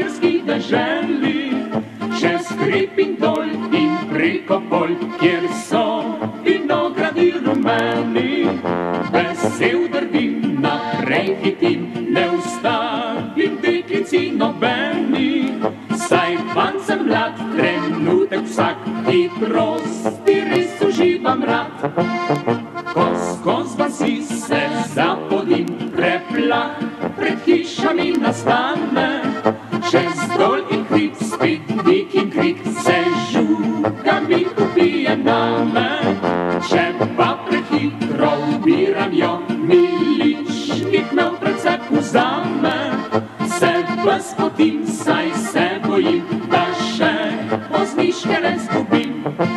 štajerski deželi, čez hrib in dol in preko pol, kjer so vinogradi rumeni. Vesel drvim, naprej hitim, ne ustavim deklici nobeni. Saj van sem mlad, trenutek vsak, hitrosti res uživam rad. Ko skoz vasi se zapodim, preplah pred hišami nastane. Čez dol in hrib, spet dik in krik, se žuga mi ubije name. Če pa prehitro ubiram jo, miličnik me v precep vzame. Se pa spotim, saj se bojim, da še vozniške ne zgubim.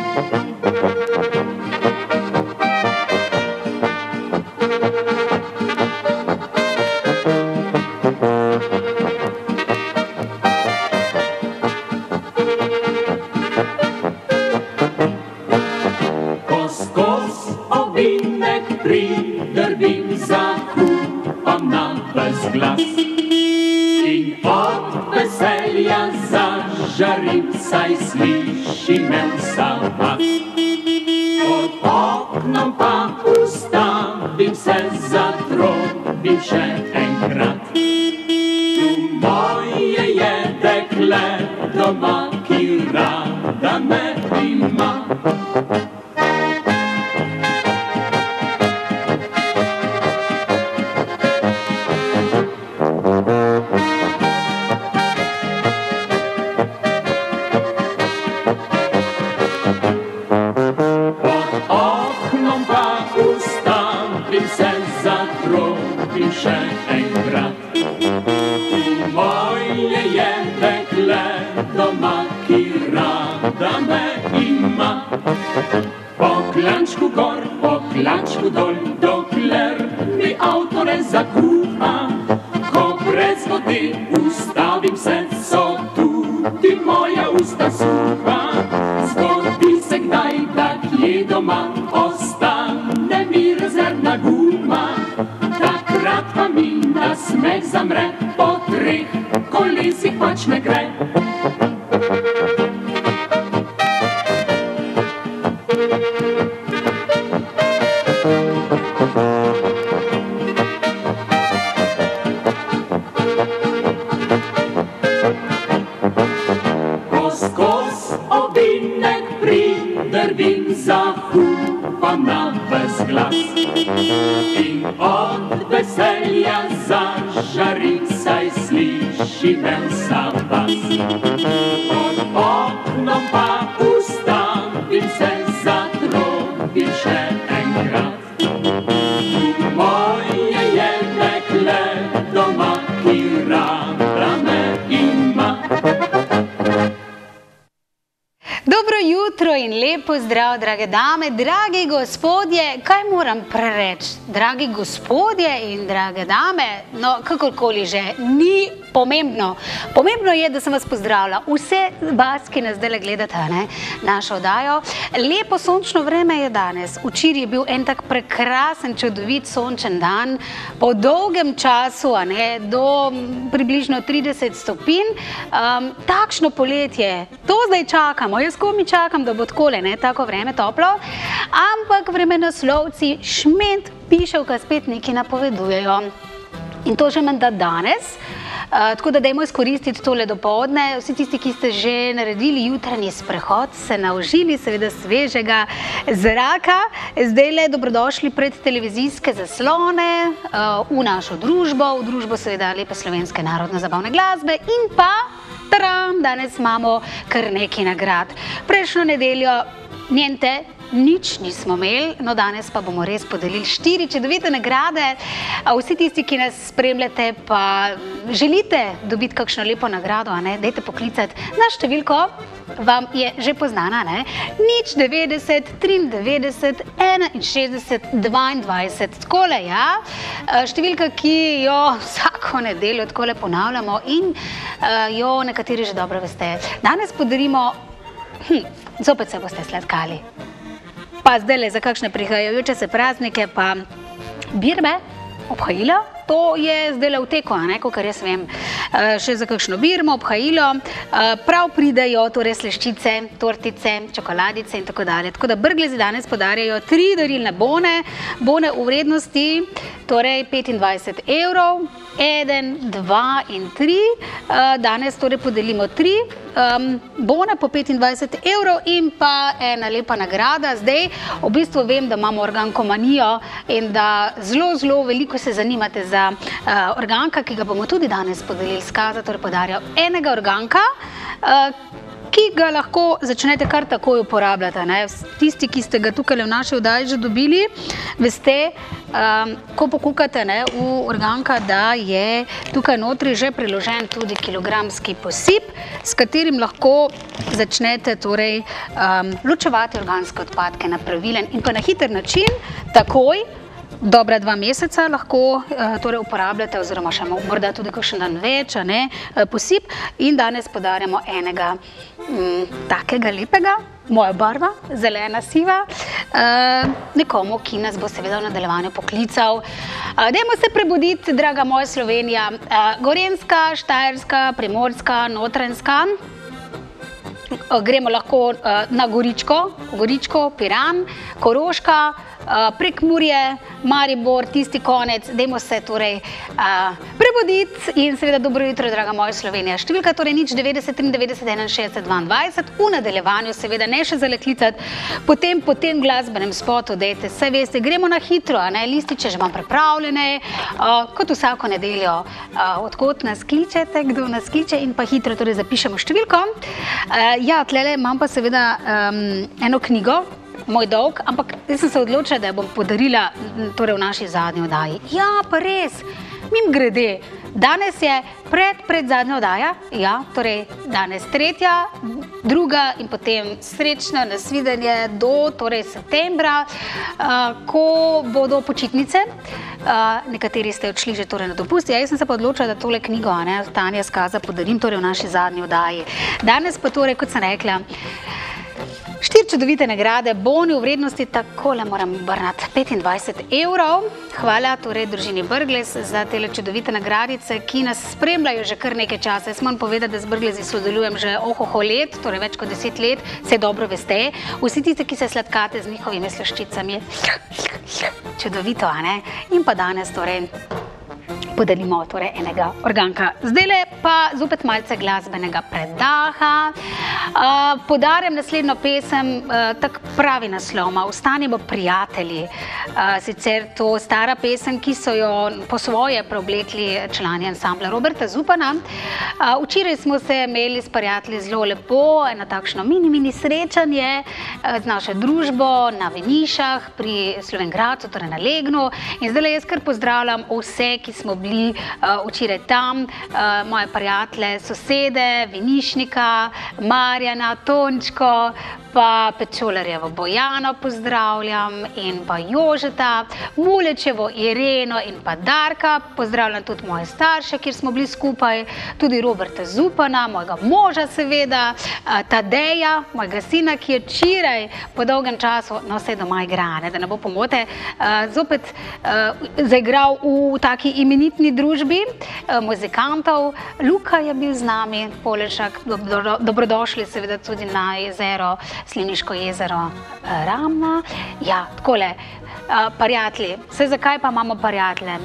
Ko skoz ovinek pridrvim, zahupam na ves glas. In od veselja zažarim, saj sliši me vsa vas. Pod oknom pa ustavim se, zatrobim še enkrat. Tu moje je dekle doma, ki rada me ima. Še enkrat. Moje je dekle doma, ki rada me ima. Po klančku gor, po klančku dol, dokler mi avto ne zakuha. Ko brez vode ustavim se, so tudi moja usta suha. Zgodi se kdaj, da kje doma ostane mi rezervna guma. Takrat pa mi na smeh zamre, po 3 kolesih pač ne gre. Ko skoz ovinek pridrvim, zahupam na ves glas. In od veselja zažarim, saj sliši me vsa vas. Pod oknom pa ustavim se, zatrobim še enkrat. Moje je dekle doma, ki rada me ima. Dobro jutro in lepo zdrav, drage dame, dragi gospodje, kaj moram prereči? Dragi gospodje in drage dame, no, kakorkoli že, ni pomembno. Pomembno je, da sem vas pozdravila. Vse vas, ki nas zdaj gledate, našo oddajo. Lepo sončno vreme je danes. Včeraj je bil en tak prekrasen, čudovit sončen dan. Po dolgem času, do približno 30 stopinj. Takšno poletje, to zdaj čakamo. Jaz komi čakam, da bo takole, tako vreme toplo. Ampak vremenoslovci Šment, Piševka spet nekaj napovedujejo. In to že menda danes. Tako da dajmo izkoristiti tole dopoldne. Vsi tisti, ki ste že naredili jutranji sprehod, se naužili seveda svežega zraka. Zdajle dobrodošli pred televizijske zaslone v našo družbo, v družbo seveda lepe slovenske narodno-zabavne glasbe in pa danes imamo kar nekaj nagrad. Prejšnjo nedeljo nič nismo imeli, no danes pa bomo res podelili 4 čudovite nagrade. Vsi tisti, ki nas spremljate, pa želite dobiti kakšno lepo nagrado, dajte poklicati na številko, vam je že poznana, 090 93 61 22. Takole, ja, številka, ki jo vsako nedeljo takole ponavljamo in jo nekateri že dobro veste. Danes podarimo, zopet se boste sladkali. Pa zdajle za kakšne prihajajoče se praznike, pa birbe, obhajila, to je zdajle v teku, kakor jaz vem. še za kakšno birmo, obhajilo, prav pridejo torej sleščice, tortice, čokoladice in tako dalje. Tako da Brglezi danes podarjajo 3 darilne bone v vrednosti torej 25 €, 1, 2 in 3. Danes torej podelimo 3 bone po 25 € in pa ena lepa nagrada. Zdaj v bistvu vem, da imamo organkomanijo in da zelo veliko se zanimate za organka, ki ga bomo tudi danes podelili. Skaza torej podarja enega organka, ki ga lahko začnete kar takoj uporabljati. Tisti, ki ste ga tukaj v naši oddaji že dobili, veste, ko pokukate v organka, da je tukaj notri že priložen tudi kilogramski posip, s katerim lahko začnete torej ločevati organske odpadke na pravilen in pa na hiter način, takoj, dobra 2 meseca lahko torej uporabljate oziroma še morda tudi kakšen dan več, posip, in danes podarjamo enega takega lepega, moja barva, zelena siva, nekomu, ki nas bo seveda v nadaljevanju poklical. Dajmo se prebuditi, draga moja Slovenija, Gorenjska, Štajerska, Primorska, Notranjska. Gremo lahko na Goričko, Piran, Koroška, Prekmurje, Maribor, tisti konec. Dajmo se torej prebuditi in seveda dobro jutro, draga moja Slovenija. Številka torej 090 93 61 22. V nadaljevanju seveda ne še zaleklicati, potem po tem glasbenem spotu dejte, saj veste, gremo na hitro, lističe že imam pripravljene, kot vsako nedeljo, odkot nas kličete, kdo nas kliče, in pa hitro torej zapišemo številko. Ja, tlele imam pa seveda eno knjigo, Moj dolg, ampak jaz sem se odločila, da jo bom podarila torej v naši zadnji oddaji. Ja, pa res, mimogrede, danes je pred zadnja oddaja, ja, torej danes 3., 2. in potem srečno nasvidenje do torej septembra, ko bodo počitnice. Nekateri ste odšli že torej na dopust. Ja, jaz sem se pa odločila, da tole knjigo Tanja Skaza podarim torej v naši zadnji oddaji. Danes pa torej, kot sem rekla, 4 čudovite nagrade, boni v vrednosti, takole moram obrnati, 25 €. Hvala torej družini Brglez za tele čudovite nagradice, ki nas spremljajo že kar nekaj časa. Jaz moram povedati, da z Brglezi sodelujem že let, torej več kot 10 let, se dobro veste. Vsi tisti, ki se sladkate z njihovimi slaščicami, čudovito, in pa danes torej podelimo torej enega organka. Zdajle pa zopet malce glasbenega predaha. Podarjam naslednjo pesem, tak pravi naslova, Ostanimo prijatelji. Sicer to stara pesem, ki so jo po svoje preoblekli člani ansambla Roberta Zupana. Včeraj smo se imeli s prijatelji zelo lepo, eno takšno mini srečanje z našo družbo na Venišah pri Slovenj Gradcu, torej na Legnu. In zdaj jaz kar pozdravljam vse, ki smo bili včeraj tam, moje prijatelje, sosede, Venišnika, Marjana, Tončko, pa Pečolarjevo Bojano pozdravljam in pa Jožeta, Mulečevo Ireno in pa Darka, pozdravljam tudi moje starše, kjer smo bili skupaj, tudi Roberta Zupana, mojega moža seveda, Tadeja, mojega sina, ki je včeraj po dolgem času, no vse doma igra, da ne bo pomote, zopet zaigral v taki imenitni družbi muzikantov. Luka je bil z nami, Polešak, dobrodošli seveda tudi na jezero, Slivniško jezero Ravna. Ja, takole, prijatelji, vse zakaj pa imamo prijatelje?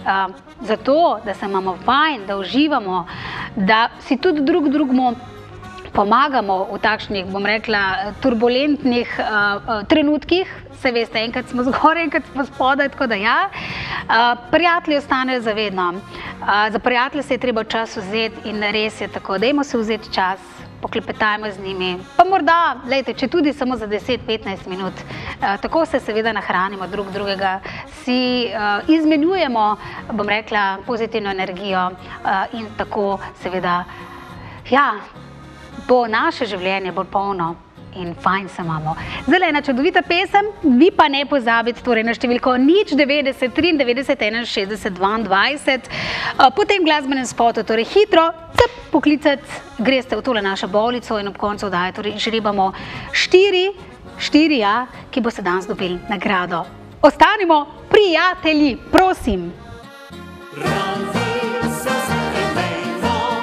Zato, da se imamo fajn, da uživamo, da si tudi drugemu pomagamo v takšnih, bom rekla, turbulentnih trenutkih. Se veste, enkrat smo zgoraj, enkrat smo spodaj, tako da ja. Prijatelji ostanejo zavedno. Za prijatelje se je treba čas vzeti in res je tako. Dajmo se vzeti čas, poklepetajmo z njimi. Pa morda, lejte, če tudi samo za 10-15 minut. Tako se seveda nahranimo drugega, si izmenjujemo, bom rekla, pozitivno energijo in tako seveda, ja, bo naše življenje bolj polno in fajn se imamo. Zdaj ena čudovita pesem, vi pa ne pozabite torej na številko 090 93 61 22. Po tem glasbenem spotu torej hitro poklicati, greste v tole našo bolnico in ob koncu oddaje torej žrebamo 4, ja, ki boste danes dobili nagrado. Ostanimo prijatelji, prosim! Run, so se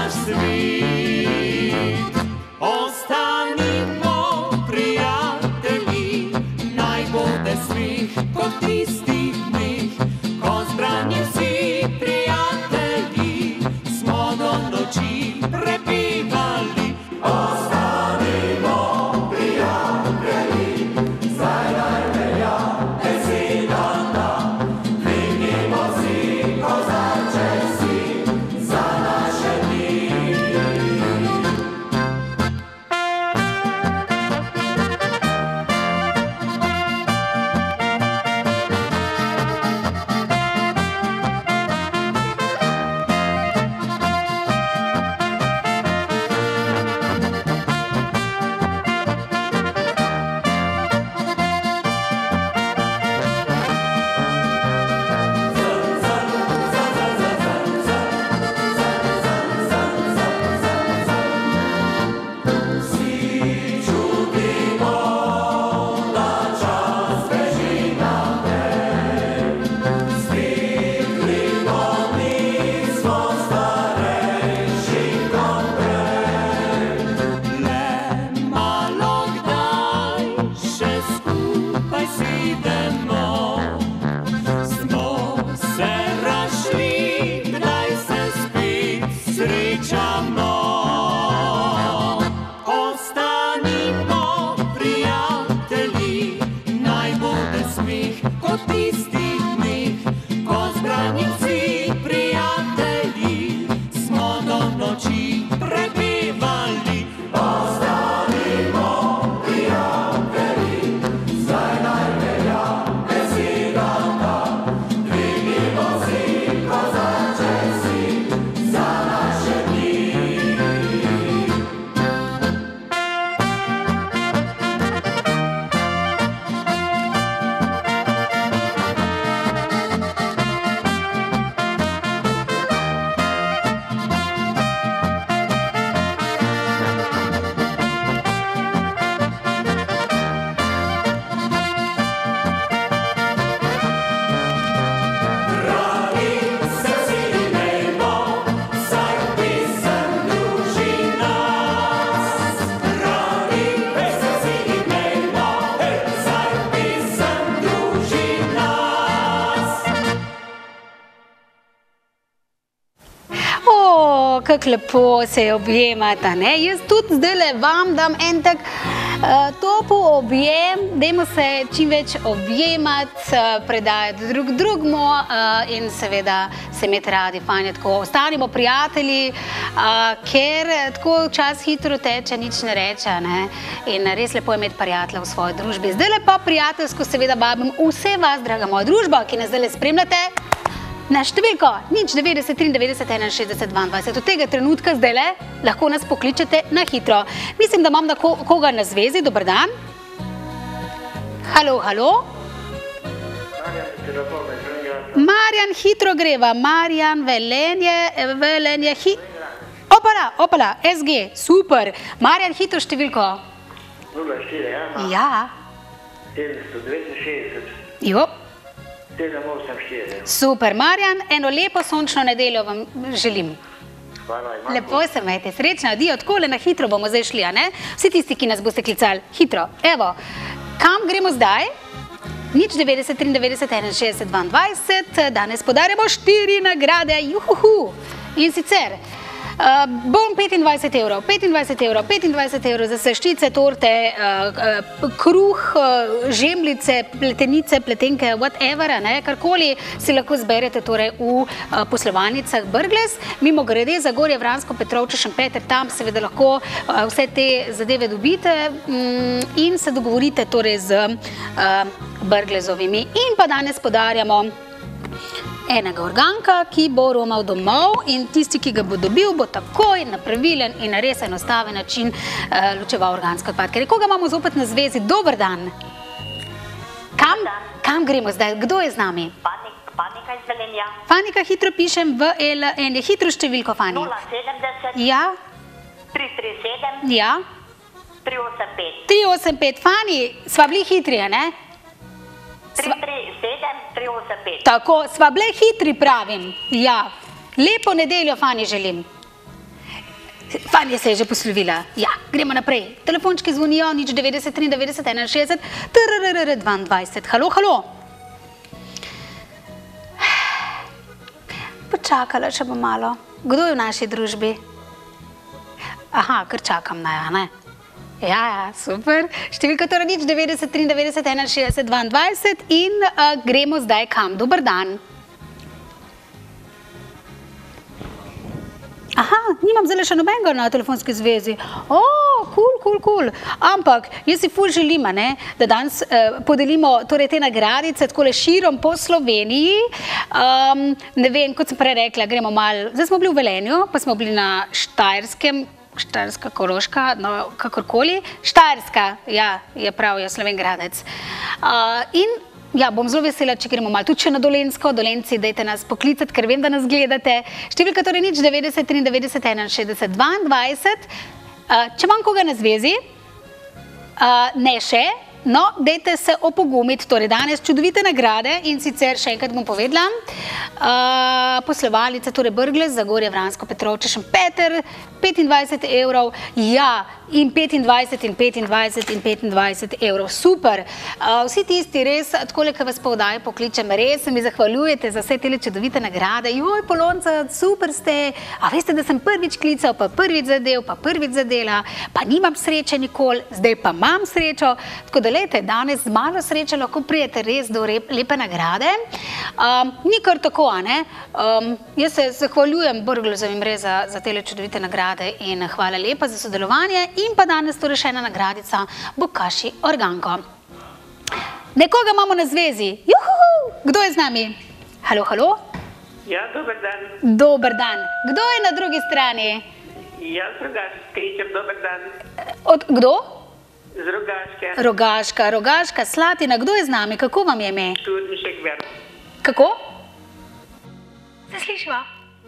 naš svit. Ostanimo prijatelji, naj bude smih kot tistih dneh, ko zbrani vsi prijatelji smo do noči prepevali. Ostanimo prijatelji, zdaj naj velja beseda ta, dvignimo si kozarče si za naše dni. Kako lepo se objemata, ne? Jaz tudi zdajle vam dam en tak topel objem, dajmo se čim več objemati, predajati drug drugmu in seveda se imeti radi, fajn je tako. Ostanimo prijatelji, ker tako čas hitro teče, nič ne reče, ne? In res lepo je imeti prijatelja v svoji družbi. Zdajle pa prijateljsko seveda vabim vse vas, draga moja družba, ki nas zdajle spremljate, na številko 090 93 61 22. Od tega trenutka zdajle lahko nas pokličete na hitro. Mislim, da imam koga na zvezi. Dober dan. Halo, halo. Marjan, hitro greva. Marjan, Velenje, Opala, SG, super. Marjan, hitro številko. 04, ja? Ja. 769. Jo. 784. Super, Marjan, eno lepo sončno nedeljo vam želim. Hvala, Lepo se imejte, srečno, adijo, takole na hitro bomo zdaj šli, a ne? Vsi tisti, ki nas boste klicali, hitro. Evo, kam gremo zdaj? 090 93 61 22, danes podarjamo 4 nagrade, juhuhu. In sicer, bon 25 evrov, 25 evrov za slaščice, torte, kruh, žemljice, pletenice, pletenke, whatever, karkoli si lahko zberete torej v poslovalnicah Brglez. Mimogrede, Zagorje, Vransko, Petrovče, Šempeter, tam seveda lahko vse te zadeve dobite in se dogovorite torej z Brglezovimi. In pa danes podarjamo enega organka, ki bo romal domov in tisti, ki ga bo dobil, bo takoj na pravilen in na res enostaven način ločeval organske odpadke. Koga imamo zopet na zvezi? Dober dan. Kam gremo zdaj? Kdo je z nami? Fanika iz Velenja. Fanika, hitro pišem v LN. Je hitro številko, Fani. 070. Ja. 337. Ja. 385. 385. Fani, sva bili hitri, a ne? 337, 385. Tako, sva bile hitri, pravim. Ja, lepo nedeljo, Fani, želim. Fanja se je že poslovila. Ja, gremo naprej. Telefončki zvonijo, nič 90, 93, 61, trrrr, 22. Halo, halo. Počakala še bo malo. Kdo je v naši družbi? Aha, kar čakam na ja, ne? Ja, super. Številka torej nič 90, 93, 61, 22 in gremo zdaj kam? Dober dan. Aha, nimam zdaj še nobenega na telefonski zvezi. Cool. Ampak jaz si ful želim, da danes podelimo torej te nagradice takole širom po Sloveniji. Ne vem, kot sem prej rekla, gremo malo. Zdaj smo bili v Velenju, pa smo bili na Štajerskem, Štajerska, Koroška, no kakorkoli. Štajerska, ja, je prav, je Slovengradec. In ja, bom zelo vesela, če gremo malo tudi še na Dolenjsko. Dolenjci, dajte nas poklicati, ker vem, da nas gledate. Številka torej nič 90, 93, 61, 22. Če imam koga na zvezi, ne še, no, dajte se opogumiti. Torej danes čudovite nagrade in sicer še enkrat bom povedala. Poslovalnica, torej Brglez, Zagorje, Vransko, Petrovče, Šempeter, 25 evrov, ja, in 25 in 25 in 25 evrov. Super. Vsi tisti res, takole, ki vas po oddaji pokličem, res se mi zahvaljujete za vse tele čudovite nagrade. Joj, Polonca, super ste. A veste, da sem prvič klical, pa prvič zadev, pa prvič zadela, pa nimam sreče nikoli, zdaj pa imam srečo. Tako da, lejte, danes z malo sreče lahko prijete res do lepe nagrade. Ni kar tako, a ne? Jaz se zahvaljujem Brglezovim res za tele čudovite nagrade in hvala lepa za sodelovanje. In pa danes torej še ena nagradica Bokaši Organko. Nekoga imamo na zvezi. Juhu! Kdo je z nami? Halo, halo? Ja, dober dan. Dober dan. Kdo je na drugi strani? Jaz Rogaška kličem, dober dan. Kdo? Z Rogaške. Rogaška, Slatina. Kdo je z nami? Kako vam je ime? Turnišek Ver. Kako? Se slišiva?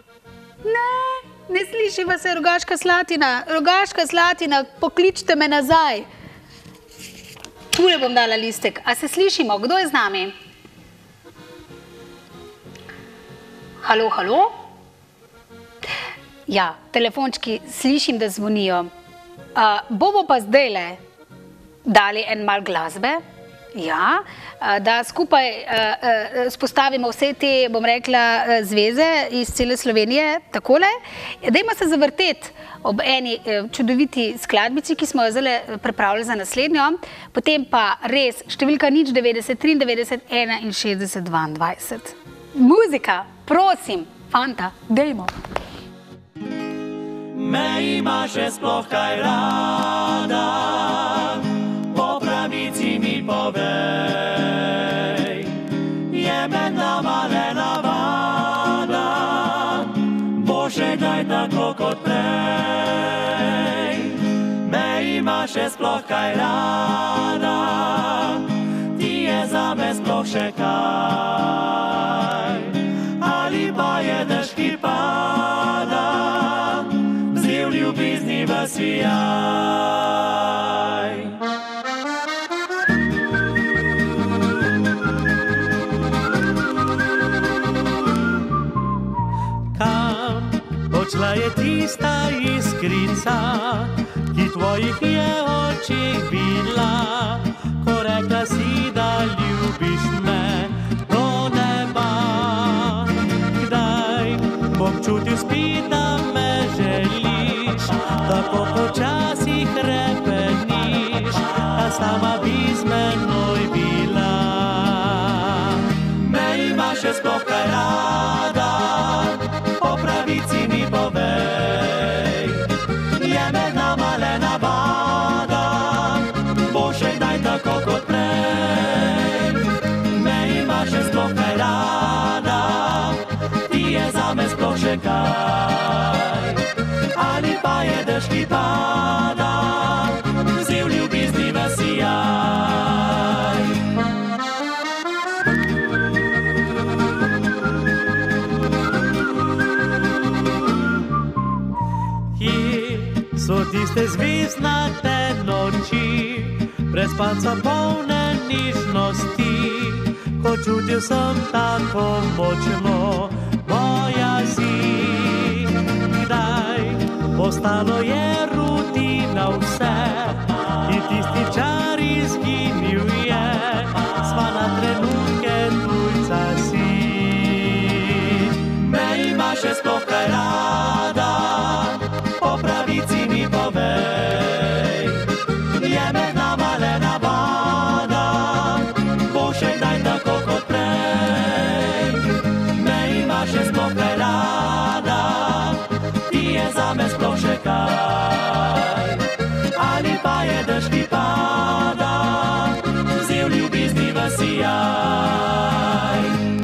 Ne slišiva se, Rogaška Slatina. Rogaška Slatina, pokličite me nazaj. Tule bom dala listek. A se slišimo? Kdo je z nami? Halo, halo? Ja, telefončki, slišim, da zvonijo. Bomo pa zdajle dali en mal glasbe. Ja, da skupaj spostavimo vse te, bom rekla, zveze iz cele Slovenije, takole. Dajmo se zavrteti ob eni čudoviti skladbici, ki smo jo zdaj pripravili za naslednjo, potem pa res številka nič 90, 93, 61, 22. Muzika, prosim, fanta, dajmo. Me imaš še sploh kaj rada, po pravici mi povej, je med nama le navada, bo še kdaj tako kot prej. Me imaš še sploh kaj rada, ti je zame sploh še kaj, ali pa je dež, ki pada, vzil ljubezni v sijaj. Odšla je tista iskrica, ki tvojih je očih bila, ko rekla si, da ljubiš me do neba. Kdaj bom čutil spet, da me želiš, tako počasi hrepeniš, a sama bi z menoj bila. Me imaš še sploh kaj rada, po pravici mi povej, je med nama le navada, bo še kdaj tako kot prej. Me imaš še sploh kaj rada, ti je zame sploh še kaj, ali pa je dež, ki pada, vzel ljubezni v sijaj. So tiste zvezdnate noči, prespanca polne nižnosti, ko čutil sem tako močno, moja si. Kdaj bo Postalo je rutina vse in tisti čar izginil je. Sva na trenutke tujca si. Me ima še sploh kaj rada, po pravici mi povej. Je med nama le navada, bo še kdaj tako kot prej. Me ima še sploh kaj rada, ti je zame sploh še kaj. Ali pa je dež, ki pada, vzel ljubezni v sijaj.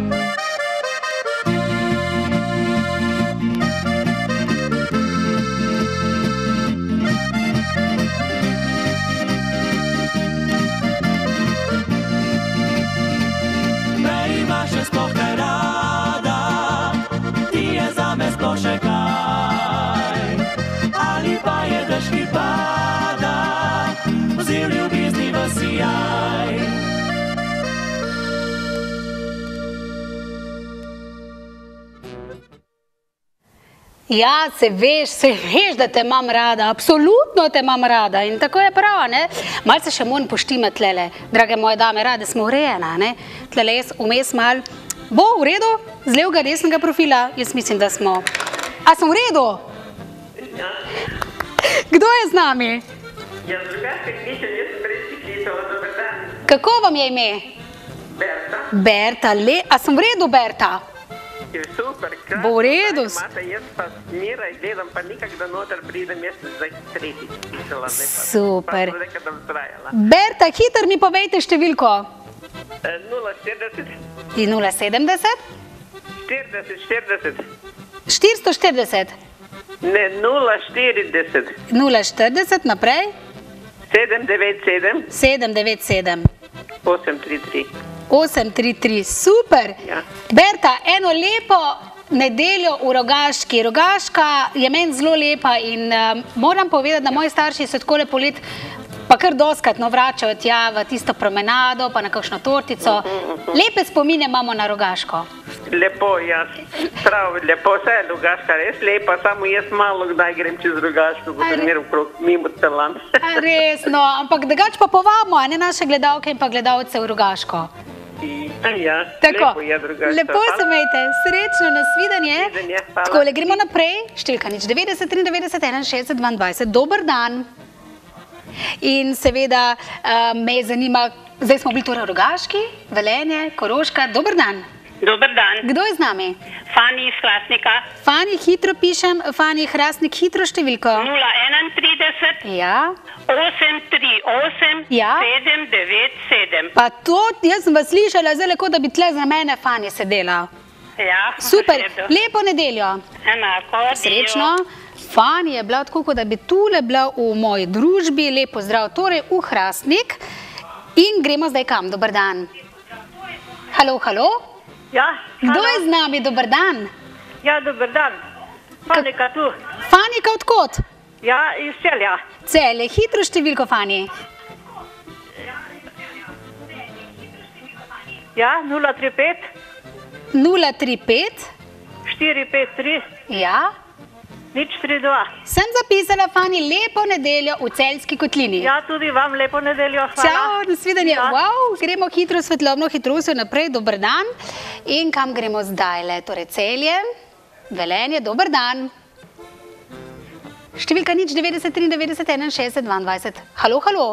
Me ima še sploh kaj rada, ti je zame sploh še kaj. Ali pa je dež, ki pada, vzel ljubezni v sijaj. Ja, se veš, da te imam rada, absolutno te imam rada in tako je prav, ne? Malce še moram poštimati tlele, drage moje dame, rade smo urejena, ne? Tlele jaz vmes mal, bo v redu, z levega desnega profila, jaz mislim, da smo. A sem v redu? Kdo je z nami? Ja, z Rogaške Kličem, jaz sem prej Stiklitova, dober dan. Kako vam je ime? Berta. Berta, a sem v redu, Berta? Je super, krasno. Bo v redu. Imate, jaz pa smiraj gledam, pa nikak da noter pridem, jaz sem zdaj tretjič pisala, ne pa. Super. Pa sem rekel, da bom trajala. Berta, hitro mi povejte številko. 040 In 070? 40 440. Ne, 040 040 naprej? 797 797 833. 833, super. Ja. Berta, eno lepo nedeljo v Rogaški. Rogaška je meni zelo lepa in moram povedati, da moji starši so takole polet pa kar doskrat vračajo tja v tisto promenado, pa na kakšno tortico. Lepe spomine imamo na Rogaško. Lepo, ja, prav, lepo, vse je Rogaška res lepa, samo jaz malo kdaj grem čez Rogaško, ko treniram krog mimo Celan. Res, no, ampak drugače pa povabimo, a ne, naše gledalke in pa gledalce v Rogaško. Ja, Tako, lepo je Rogaška. lepo se imejte, srečno, nasvidenje. Nasvidenje, hvala. Takole, gremo naprej, številka 90 93 61 22, dober dan. In seveda me zanima, zdaj smo bili torej v Rogaški, Velenje, Koroška, dober dan. Dober dan, Kdo je z nami? Fani iz Hrastnika, Fani, hitro pišem, Fani Hrastnik, hitro številko. 031 Ja, 838 Ja. 797. pa to, jaz sem vas slišala, zdaj kot da bi tle za mene Fani sedela. Ja, Super, v redu. lepo nedeljo. Enako, Srečno. Fani je bila tako, kot da bi tule bila v moji družbi. Lep pozdrav torej v Hrastnik. In gremo zdaj kam? Dober dan. Halo, halo? Ja, Kdo je z nami? Dober dan. ja, dober dan. Fanika tu. Fanika odkot? Ja, iz Celja. Celje, hitro številko, Fani. Ja, 035 035. 453 Ja. 032. Sem zapisala, Fani, lepo nedeljo v Celjski kotlini. Ja, tudi vam lepo nedeljo. Hvala. Čau, nasvidenje. Ja. Wow, gremo hitro svetlobno hitrostjo naprej, dober dan. In kam gremo zdajle? Torej Celje, Velenje, dober dan. Številka 90 93 61 22. Halo, halo.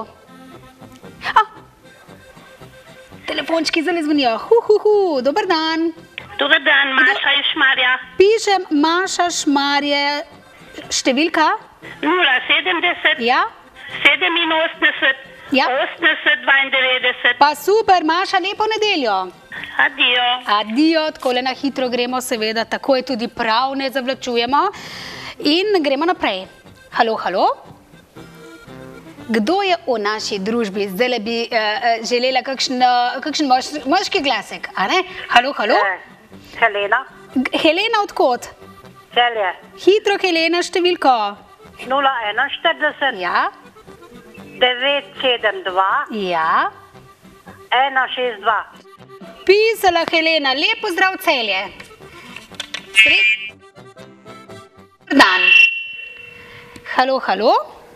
Telefončki zelo zvonijo. Dober dan. Dober dan, Maša iz Šmarja, Pišem Maša Šmarje. Številka? 070 Ja. 87 Ja. 80 92. Pa super, Maša, lepo nedeljo. Adijo. Adijo, takole na hitro gremo, seveda, tako je tudi prav, ne zavlačujemo. In gremo naprej. Halo, halo? Kdo je v naši družbi? Zdaj bi želela kakšen moški glasek, a ne? Halo, halo? Helena, Helena, odkot? Celje. Hitro, Helena, številko. 041 Ja, 972 ja. 162. Pisala Helena, lep pozdrav Celje. Dan. halo, halo.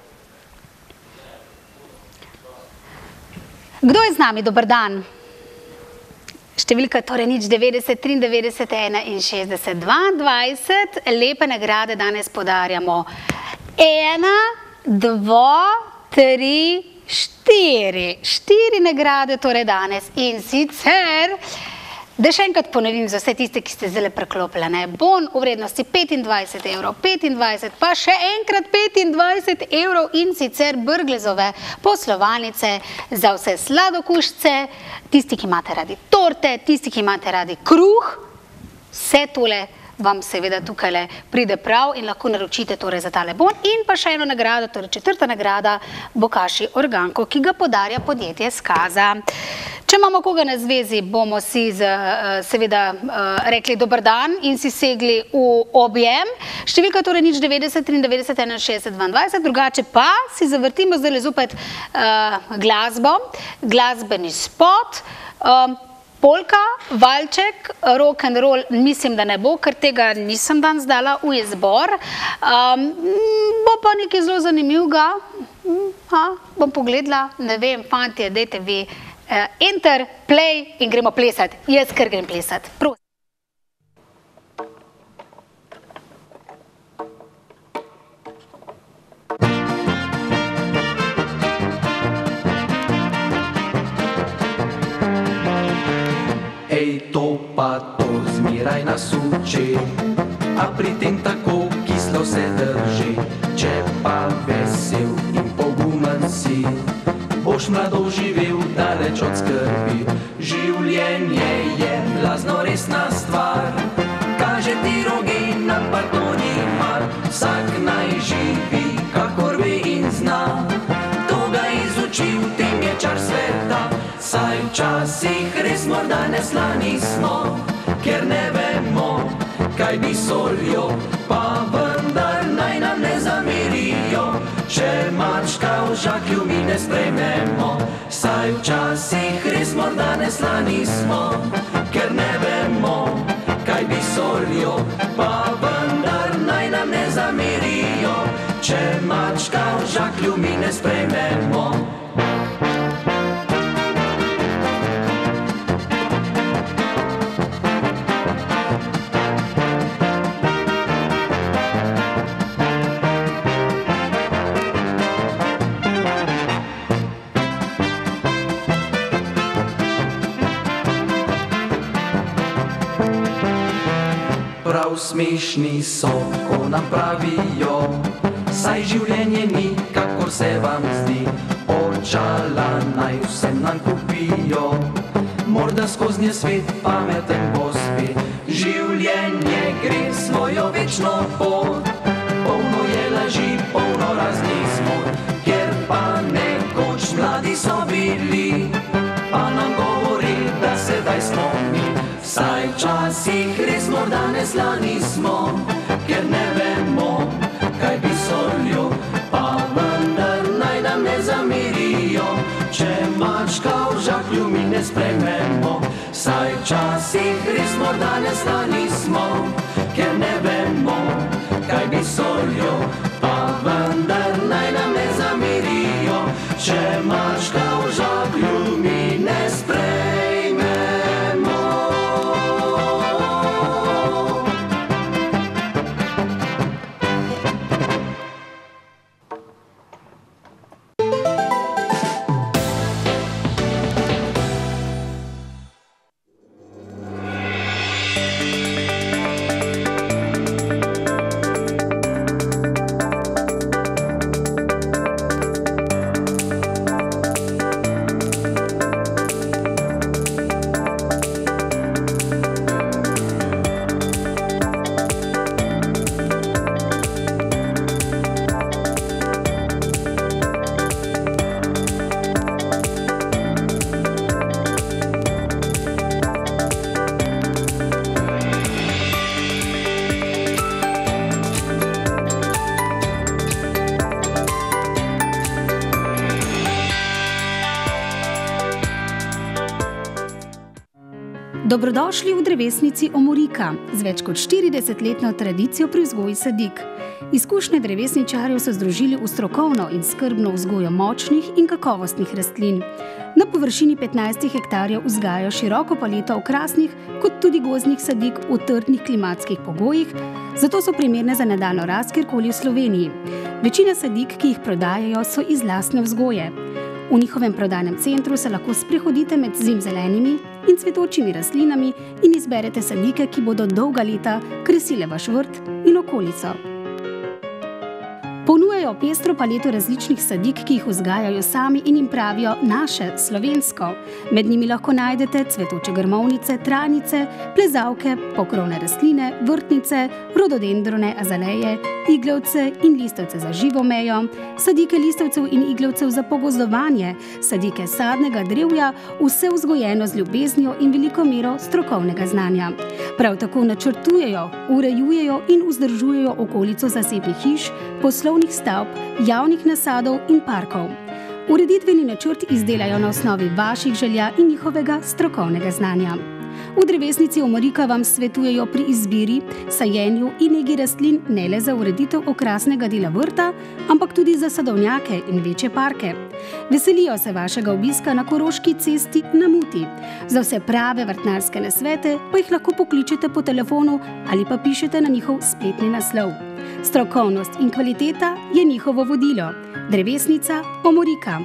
Kdo je z nami? Dober dan. Številka torej 090 93 61 22. Lepe nagrade danes podarjamo. 1, 2, 3, 4. 4 nagrade torej danes in sicer, da še enkrat ponovim za vse tiste, ki ste zdaj preklopljene. Bon v vrednosti 25 evrov, 25, pa še enkrat 25 evrov in sicer Brglezove poslovalnice za vse sladokušce, tisti, ki imate radi torte, tisti, ki imate radi kruh, vse tole vam seveda tukaj pride prav in lahko naročite torej za tale bon. In pa še eno nagrado, torej 4. nagrada, Bokaši organko, ki ga podarja podjetje Skaza. Če imamo koga na zvezi, bomo si seveda rekli dober dan in si segli v objem. Številka torej 090 93 61 22, drugače pa si zavrtimo zdaj zopet glasbo, glasbeni spot, polka, valček, rock and roll, mislim, da ne bo, ker tega nisem danes dala v izbor. Bo pa nekaj zelo zanimivega, bom pogledala, ne vem, fantje, dajte vi enter, play in gremo plesati. Jaz kar grem plesati. Prosim. Ej, to pa to zmeraj nas uči, a pri tem tako kislo se drži. Če pa vesel in pogumen si, boš mlado živel daleč od skrbi. Življenje je blazno resna stvar, kaže ti rogena, pa to nima. Vsak naj živi, kakor ve in zna, to ga izučil, tem je čar sveta. Saj včasih res morda neslani smo, ker ne vemo, kaj bi soljo, pa vendar naj nam ne zamerijo, če mačka v žaklju mi ne sprejmemo. Saj včasih res morda neslani smo, ker ne vemo, kaj bi soljo, pa vendar naj nam ne zamerijo, če mačka v žaklju mi ne sprejmemo. Prav smešni so, ko nam pravijo, saj življenje ni, kakor se vam zdi. Očala naj vsem nam kupijo, morda skoznje svet pameten bo spet. Življenje gre svojo večno pot, polno je laži, polno raznih zmot, ker pa nekoč mladi so bili, pa nam govori, da sedaj smo mi. Saj včasih res morda neslani smo, ker ne vemo, kaj bi soljo, pa vendar naj nam ne zamerijo, če mačka v žaklju mi ne sprejmemo. Saj včasih res morda neslani smo, ker ne vemo, kaj bi soljo, pa vendar naj nam ne zamerijo, če mačka v žaklju mi ne sprejmemo. Dobrodošli v drevesnici Omorika z več kot 40-letno tradicijo pri vzgoji sadik. Izkušnje drevesničarjev so združili v strokovno in skrbno vzgojo močnih in kakovostnih rastlin. Na površini 15 hektarjev vzgajajo široko paleto okrasnih kot tudi gozdnih sadik v trdnih klimatskih pogojih, zato so primerne za nadaljnjo rast kjerkoli v Sloveniji. Večina sadik, ki jih prodajajo, so iz lastne vzgoje. V njihovem prodajnem centru se lahko sprehodite med zimzelenimi in cvetočimi rastlinami in izberete sadike, ki bodo dolga leta kresile vaš vrt in okolico. Ponujajo pestro paleto različnih sadik, ki jih vzgajajo sami in jim pravijo naše, slovensko. Med njimi lahko najdete cvetoče grmovnice, trajnice, plezavke, pokrovne rastline, vrtnice, rododendrone, azaleje, iglavce in listavce za živo mejo, sadike listavcev in iglavcev za pogozdovanje, sadike sadnega drevja, vse vzgojeno z ljubeznijo in veliko mero strokovnega znanja. Prav tako načrtujejo, urejujejo in vzdržujejo okolico zasebnih hiš, poslovnih stavb, javnih nasadov in parkov. Ureditveni načrt izdelajo na osnovi vaših želja in njihovega strokovnega znanja. V drevesnici Omorika vam svetujejo pri izbiri, sajenju in negi rastlin ne le za ureditev okrasnega dela vrta, ampak tudi za sadovnjake in večje parke. Veselijo se vašega obiska na Koroški cesti na Muti. Za vse prave vrtnarske nasvete pa jih lahko pokličete po telefonu ali pa pišete na njihov spletni naslov. Strokovnost in kvaliteta je njihovo vodilo. Drevesnica Omorika.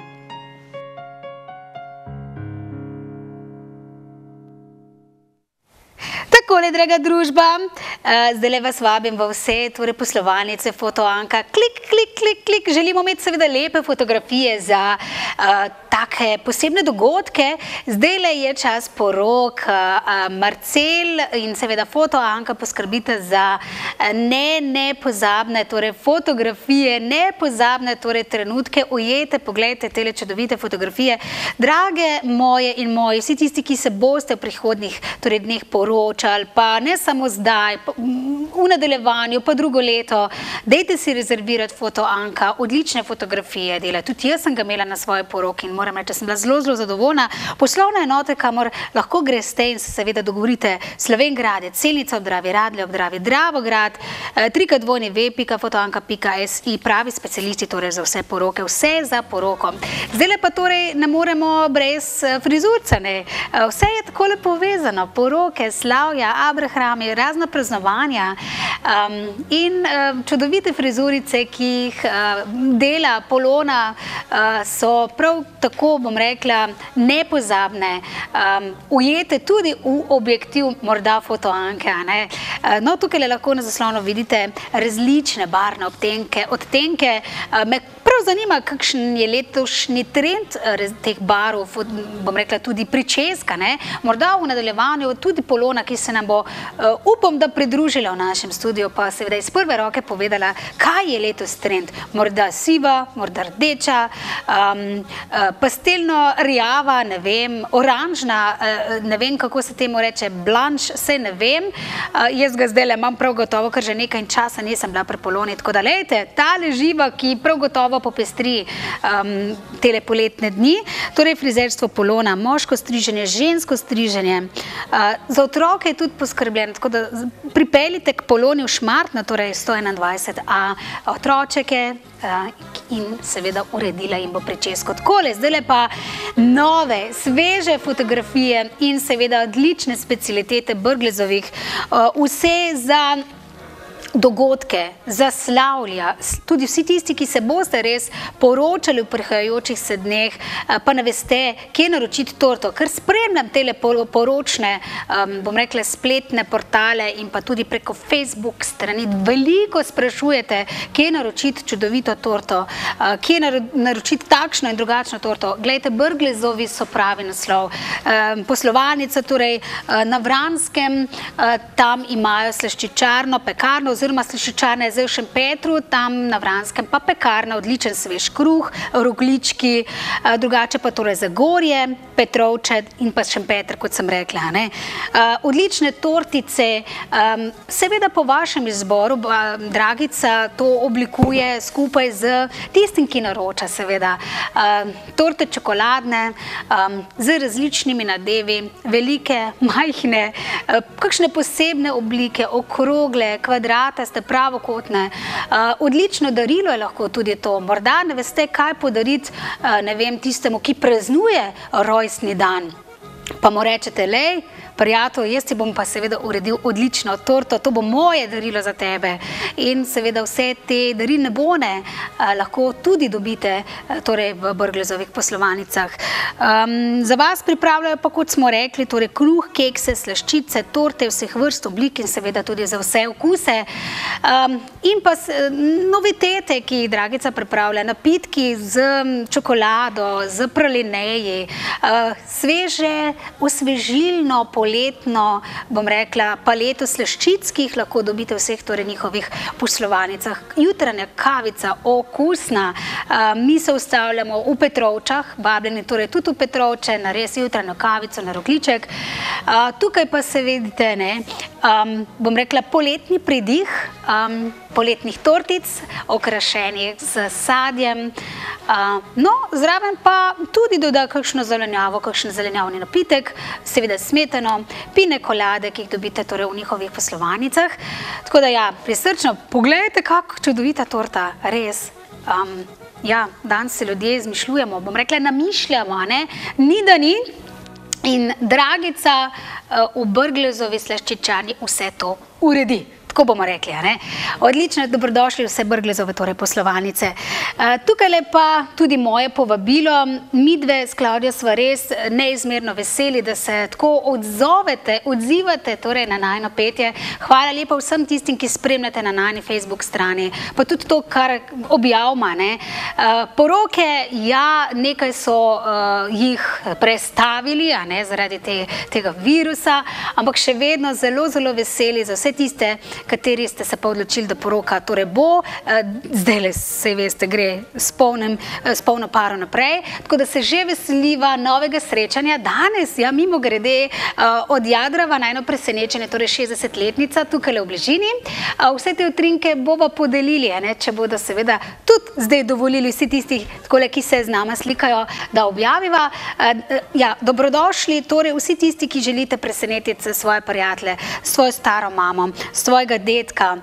Takole, draga družba, zdaj vas vabim v vse, torej poslovalnice Fotoanka. Klik, klik, klik, klik. Želimo imeti seveda lepe fotografije za take posebne dogodke. Zdaj je čas porok. Marcel in seveda Fotoanka poskrbite za nepozabne torej fotografije, nepozabne torej trenutke. Ujete, poglejte tele čudovite fotografije. Drage moje in moji, vsi tisti, ki se boste v prihodnjih torej dneh poročali, pa ne samo zdaj, v nadaljevanju, pa drugo leto, dejte si rezervirati Fotoanka, odlične fotografije dela. Tudi jaz sem ga imela na svoji poroki in moram reči, da sem bila zelo, zelo zadovoljna. Poslovna enota, kamor lahko greste in se seveda dogovorite Slovengradec, Selnica ob Dravi, Radlje ob Dravi, Dravograd, www.fotoanka.si, pravi specialisti torej za vse poroke, vse za poroko. Zdaj pa torej ne moremo brez frizurca, ne. Vse je takole povezano, poroke, slavja, abrahrami, razna praznovanja in čudovite frizurice, ki jih dela Polona, so prav tako, bom rekla, nepozabne, ujete tudi v objektiv morda Fotoanke. No, tukaj lahko na zaslonu vidite različne barvne odtenke. Me prav zanima, kakšen je letošnji trend teh barv, bom rekla tudi pričeska. Morda v nadaljevanju tudi Polona, ki se nam bo, upam, da pridružila v našem studiu, pa seveda iz prve roke povedala, kaj je letos trend. Morda siva, morda rdeča, pastelno rjava, ne vem, oranžna, ne vem, kako se temu reče, blanš, saj ne vem. Jaz ga zdaj imam prav gotovo, ker že nekaj časa nisem bila pri Poloni, tako da lejte, tale živa, ki prav gotovo popestri tele poletne dni. Torej, frizerstvo Polona, moško striženje, žensko striženje. Za otroke je tudi poskrbljeno, tako da pripeljite k Poloni v Šmartno, torej 121a, otročeke in seveda uredila jim bo pričesko. Takole, zdaj pa nove, sveže fotografije in seveda odlične specialitete Brglezovih, vse za dogodke, za slavlja, tudi vsi tisti, ki se boste res poročali v prihajajočih se dneh, pa ne veste, kje naročiti torto, ker spremljam tele poročne, bom rekla, spletne portale in pa tudi preko Facebook strani. Veliko sprašujete, kje naročiti čudovito torto, kje naročiti takšno in drugačno torto. Glejte, Brglezovi so pravi naslov. Poslovalnica, torej na Vranskem, tam imajo slaščičarno, pekarno, oziroma slaščičarna je zdaj v Šempetru, tam na Vranskem pa pekarna, odličen svež kruh, rogljički, drugače pa torej Zagorje, Petrovče in pa Šempetr, kot sem rekla. Odlične tortice, seveda po vašem izboru, Dragica to oblikuje skupaj z tistim, ki naroča, seveda. Torte čokoladne, z različnimi nadevi, velike, majhne, kakšne posebne oblike, okrogle, kvadratne, kvadrataste, pravokotne. Odlično darilo je lahko tudi to. Morda ne veste, kaj podariti, ne vem, tistemu, ki praznuje rojstni dan. Pa mu rečete, lej, prijatelj, jaz ti bom pa seveda uredil odlično torto, to bo moje darilo za tebe. In seveda vse te darilne bone lahko tudi dobite torej v Brglezovih poslovalnicah. Za vas pripravljajo pa, kot smo rekli, torej kruh, kekse, slaščice, torte vseh vrst, oblik in seveda tudi za vse okuse. In pa novitete, ki jih Dragica pripravlja, napitki z čokolado, z pralineji, sveže, osvežilno, poletno, bom rekla, paleto slaščic, ki jih lahko dobite vseh torej njihovih poslovalnicah. Jutranja kavica, okusna. Mi se ustavljamo v Petrovčah, vabljeni torej tudi v Petrovče, na res jutranjo kavico, na rogljiček. Tukaj pa se vidite, bom rekla, poletni pridih, poletnih tortic, okrašenih z sadjem. No, zraven pa tudi doda kakšno zelenjavo, kakšen zelenjavni napitek, seveda smetano, pine kolade, ki jih dobite torej v njihovih poslovalnicah. Tako da ja, prisrčno, pogledajte, kako čudovita torta, res. Ja, danes se ljudje izmišljujemo, bom rekla, namišljamo, ni da ni. In Dragica v Brglezovi slaščičarni vse to uredi. Tako bomo rekli, Odlično, dobrodošli vse Brglezove torej poslovalnice. Tukaj pa tudi moje povabilo. Midve s Klavdijo sva res neizmerno veseli, da se tako odzivate torej na najino petje. Hvala lepa vsem tistim, ki spremljate na najini Facebook strani, pa tudi to, kar objavima. Poroke, ja, nekaj so jih prestavili, zaradi tega virusa, ampak še vedno zelo, zelo veseli za vse tiste, kateri ste se pa odločili, da poroka torej bo. Zdajle, saj veste, gre s polno paro naprej. Tako da se že veseliva novega srečanja. Danes, ja, mimo grede, od Jadrava najno presenečenje, torej 60-letnica, tukaj v bližini. Vse te utrinke bova podelili, če bodo seveda tudi zdaj dovolili vsi tisti, ki se z nama slikajo, da objaviva. Ja, dobrodošli, torej vsi tisti, ki želite presenetiti svoje prijatelje, svojo staro mamo, svojega detka,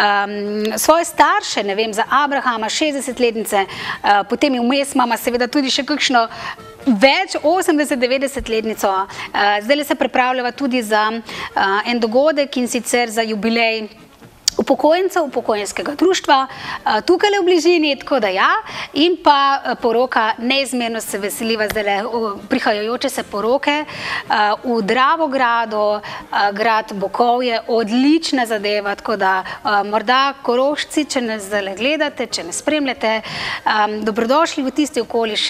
svoje starše, ne vem, za Abrahama, 60-letnice, potem je vmes mama seveda tudi še kakšno več, 80-90-letnico. Zdaj se pripravljava tudi za en dogodek in sicer za jubilej upokojencev, upokojenskega društva, tukaj v bližini, tako da ja, in pa poroka, neizmerno se veseliva zdaj prihajajoče se poroke v Dravogradu, grad Bokovje, odlična zadeva, tako da morda Korošci, če ne zdaj gledate, če ne spremljate, dobrodošli v tisti okoliš,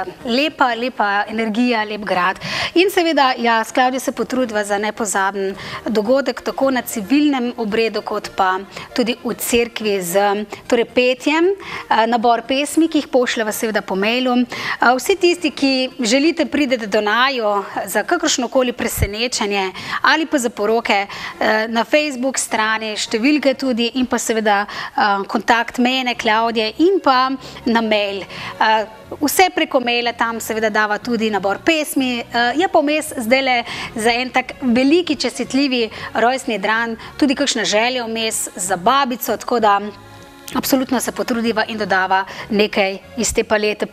lepa energija, lep grad. In seveda, ja, s Klavdijo se potrudiva za nepozaben dogodek, tako na civilnem obredu, kot pa tudi v cerkvi z torej petjem, nabor pesmi, ki jih pošljeva seveda po mailu. Vsi tisti, ki želite prideti do naju za kakršnokoli presenečenje ali pa za poroke, na Facebook strani, številke tudi in pa seveda kontakt mene, Klavdije in pa na mail. Vse preko maila, tam seveda dava tudi nabor pesmi. Je pa vmes zdajle za en tak veliki čestitljivi rojstni dan, tudi kakšna želja vmes za babico, tako da absolutno se potrudiva in dodava nekaj iz te palete.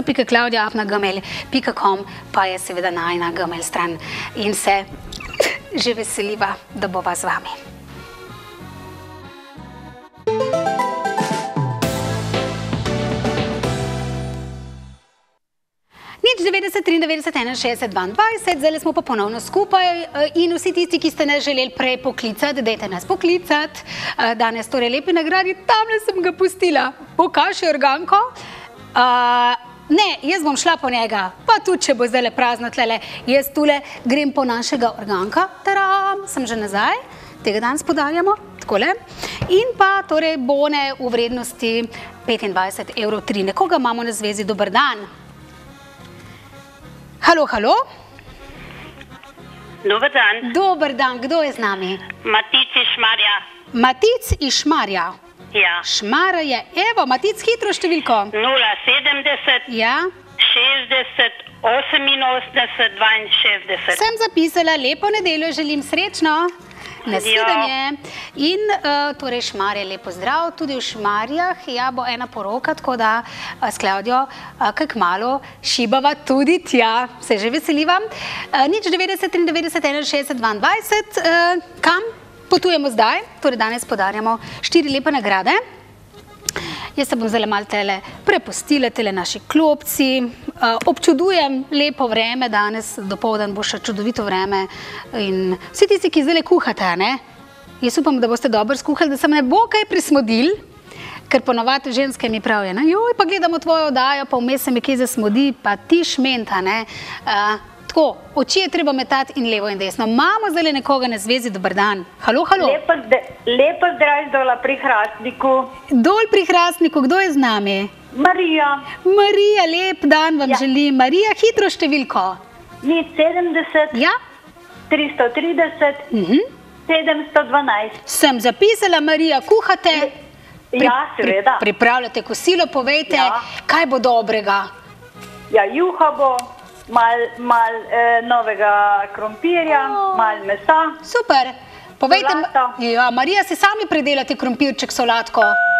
polonca.klavdija@gmail.com pa je seveda najina gmail stran in se že veseliva, da bova z vami. Nič 90 93 61 22, zdaj smo pa ponovno skupaj in vsi tisti, ki ste nas želeli prej poklicati, dajte nas poklicati. Danes torej lepi nagradi, tamle sem ga pustila. Pokaži organko. Ne, jaz bom šla po njega, pa tudi, če bo zdaj prazno tlele, jaz tule grem po našega organka. Taram, sem že nazaj, tega danes podarjamo, takole. In pa torej bone v vrednosti 25 € 3. Nekoga imamo na zvezi, dober dan. Halo, halo. Dober dan. Dober dan, kdo je z nami? Matic iz Šmarja. Matic iz Šmarja. Ja. Šmarja je, evo, Matic, hitro številko. 070, Ja. 60, 88, 62. Sem zapisala, lepo nedeljo, želim srečno. nasvidenje. In torej Šmarje, lepo zdrav, tudi v Šmarjah bo ena poroka, tako da s Klavdijo kaj kmalu šibava tudi tja, se že veselivam. Nič 90 93 61 22, kam potujemo zdaj? Torej danes podarjamo 4 lepe nagrade. Jaz se bom zdaj malo tele prepustila, tele naši klopci. Občudujem lepo vreme, danes dopoldan bo še čudovito vreme. In vsi tisti, ki zdaj kuhate, ne? Jaz upam, da boste dobro skuhali, da se ne bo kaj prismodil, ker ponovadi ženske mi pravijo, joj, pa gledamo tvojo oddajo, pa vmes se mi kaj zasmodi, pa ti šmenta, ne? Tako, oči je treba metati in levo in desno. Imamo zdaj nekoga na zvezi, dober dan. Halo, halo. Lepo zdrav dola pri Hrastniku. Dol pri Hrastniku, kdo je z nami? Marija. Marija, lep dan vam želim. Marija, hitro številko. Nič 70. Ja? 330. 712. Sem zapisala, Marija, kuhate? Ja, seveda. Pripravljate kosilo, povejte, kaj bo dobrega? Ja, juha bo. Mal novega krompirja, mal mesa. Super. Povejte, ja, Marija, si sami predelate krompirček solatko?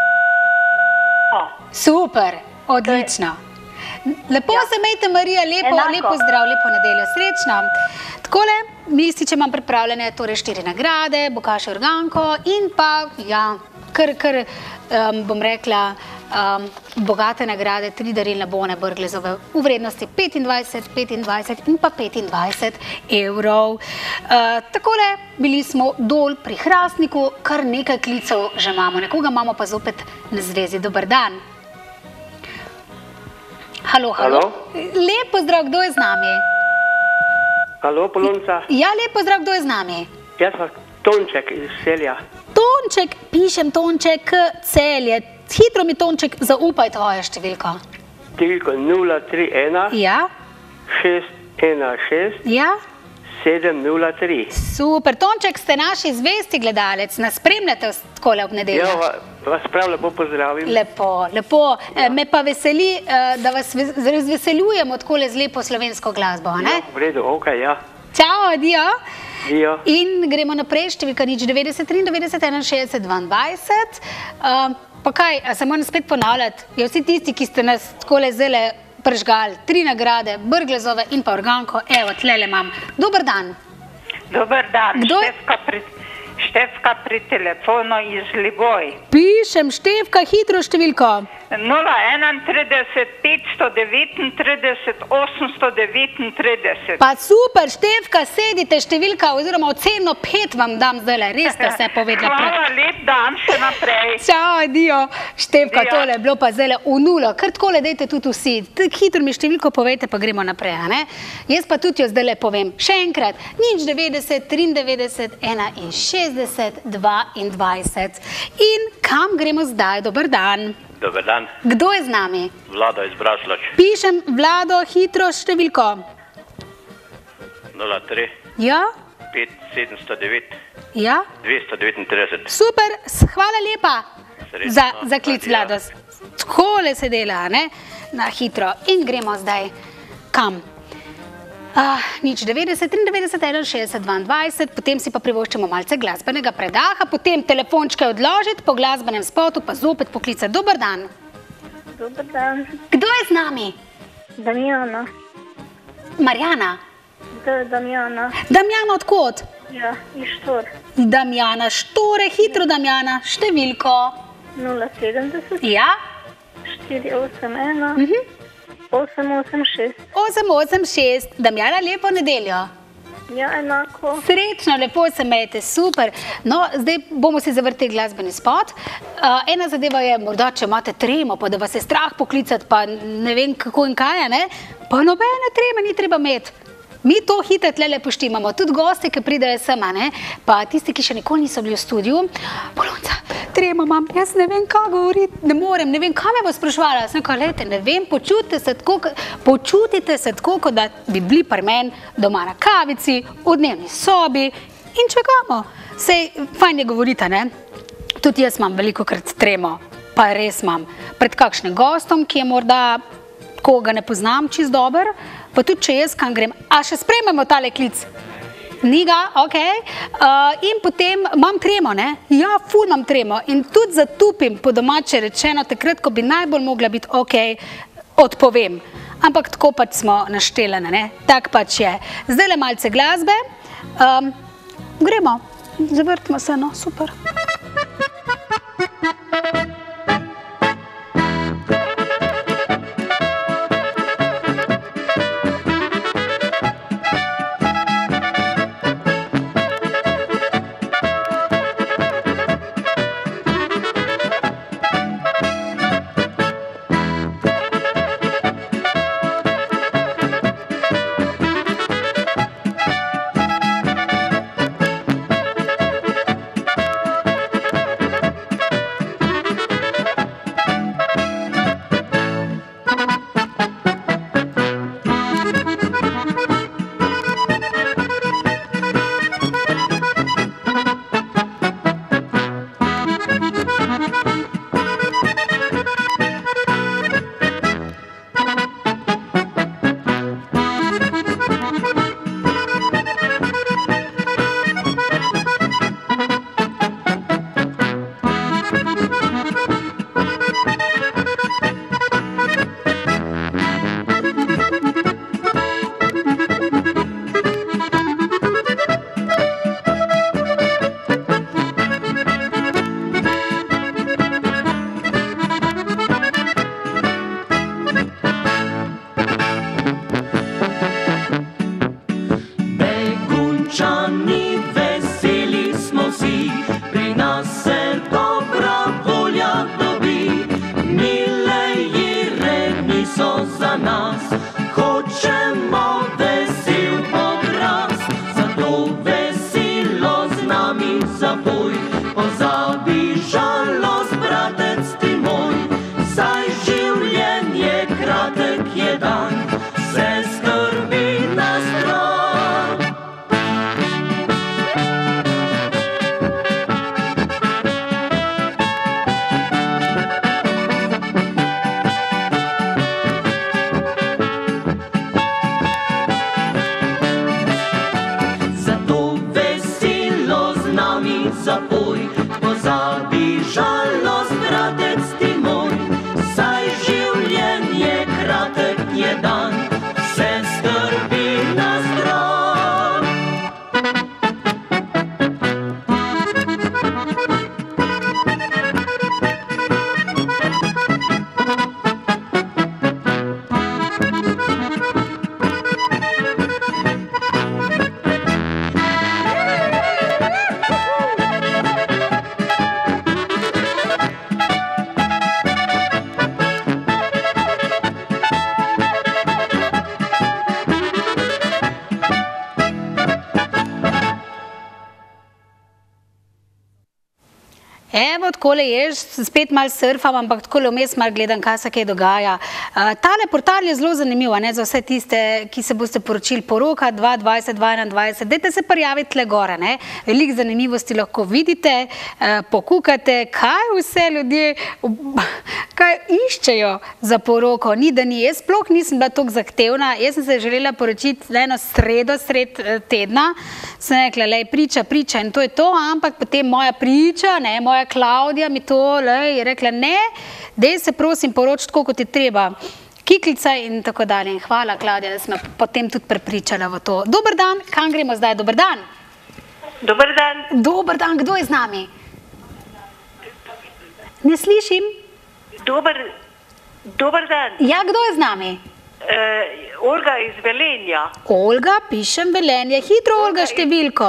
Super, odlično. Lepo se imejte, Marija, lepo zdrav, lepo nedeljo, srečno. Takole, Mističe imam pripravljene, torej 4 nagrade, bokaš organko in pa, ja, kar bom rekla, bogate nagrade, 3 darilne bone Brglezove v vrednosti 25, 25 in pa 25 evrov. Takole, bili smo dol pri Hrastniku, kar nekaj klicev že imamo, nekoga imamo pa zopet na zvezi. Dober dan. Halo, halo. Lepo zdrav, kdo je z nami? Halo, Polonca. Ja, lepo zdrav, kdo je z nami? Jaz pa Tonček iz Celja. Tonček, pišem Tonček, Celje. Hitro mi, Tonček, zaupaj tvojo številko. Številko 031 ja? 616 ja? 703. Super, Tonček, ste naši zvesti gledalec, nas spremljate takole ob nedeljo. Ja, vas prav lepo pozdravim. Lepo, lepo. Me pa veseli, da vas razveseljujemo takole z lepo slovensko glasbo, ne? Ja, v redu, ok, ja. Čau, adijo. Adijo. In gremo naprej, številka nič 90 93 61 22. Pa kaj, a se moram spet ponavljati, je vsi tisti, ki ste nas takole zelo pržgali, 3 nagrade, Brglezove in pa organko, evo, tlele imam. Dober dan. Dober dan, Štefka pri telefonu iz Liboj. Pišem, Štefka, hitro številko. 031 539 839. Pa super, Štefka, sedite, številka oziroma oceno 5 vam dam zdajle, res ste se povedala. Hvala, lep dan še naprej. Čau, adijo. Štefka, tole je bilo pa zdajle v nulo, kar takole dejte tudi vsi. Hitro mi številko povejte, pa gremo naprej, a ne? Jaz pa tudi jo zdajle povem. Še enkrat, nič 90 93 61 22. In kam gremo zdaj? Dober dan. Dober dan. Kdo je z nami? Vlado iz Brasloč. Pišem, Vlado, hitro številko. 03. Ja? 5 709. Ja? 239. Super, hvala lepa za klic, Vlado. Takole se dela, ne? Na hitro. In gremo zdaj kam? Nič 90 93 61 22, potem si pa privoščimo malce glasbenega predaha, potem telefončke odložiti, po glasbenem spotu pa zopet poklicati. Dober dan. Dober dan. Kdo je z nami? Damjana. Marjana? Damjana. Damjana, odkot? Ja, iz Štor. Damjana, Štore, hitro Damjana, številko. 070. Ja? 481. 886. 886. Damjana, lepo nedeljo. Ja, enako. Srečno, lepo se imejte, super. No, zdaj bomo si zavrteli glasbeni spot. Ena zadeva je, morda, če imate tremo, pa da vas je strah poklicati, pa ne vem kako in kaj, ne? Pa nobene treme ni treba imeti. Mi to hitro tlele poštimamo, tudi gosti, ki pridejo sama, ne? Pa tisti, ki še nikoli niso bili v studiu. Polonca, trema imam, jaz ne vem, kaj govoriti, ne morem, ne vem, kaj me bo sprašvala. Sem rekla, lejte, ne vem, počutite se tako, kot da bi bili pri meni doma na kavici, v dnevni sobi in čakamo. Sej, fajn je govoriti, ne? Tudi jaz imam velikokrat tremo, pa res imam. Pred kakšnim gostom, ki je morda, koga ne poznam čist dober, pa tudi če jaz kam grem. A še sprejmemo tale klic? Ni ga, okej. In potem imam tremo, ne? Ja, ful imam tremo. In tudi zatupim, po domače rečeno, takrat, ko bi najbolj mogla biti okej, odpovem. Ampak tako pač smo naštelane, ne? Tak pač je. Zdaj le malce glasbe. Gremo, zavrtimo se, no, super. Evo, takole je, spet malo surfam, ampak takole vmes malo gledam, kaj se kaj dogaja. Tale portal je zelo zanimiv, ne, za vse tiste, ki se boste poročili poroka 2020-2021. Dajte se prijaviti tle gore, ne. Veliko zanimivosti lahko vidite, pokukate, kaj vse ljudje kaj iščejo za poroko. Ni, da ni. Jaz sploh nisem bila toliko zahtevna. Jaz sem se želela poročiti na eno sredo, sred tedna. Sem rekla, lej, priča in to je to, ampak potem moja priča, ne, moja Klaudija mi to, lej, je rekla, ne, dej se prosim poročiti, tako kot je treba. Kiklica in tako dalje. In hvala, Klaudija, da sem potem tudi prepričala v to. Dober dan, kam gremo zdaj? Dober dan. Dober dan. Dober dan, kdo je z nami? Ne slišim. Dober dan. Ja, kdo je z nami? Olga iz Velenja. Olga, pišem Velenje. Hitro, Olga, številko.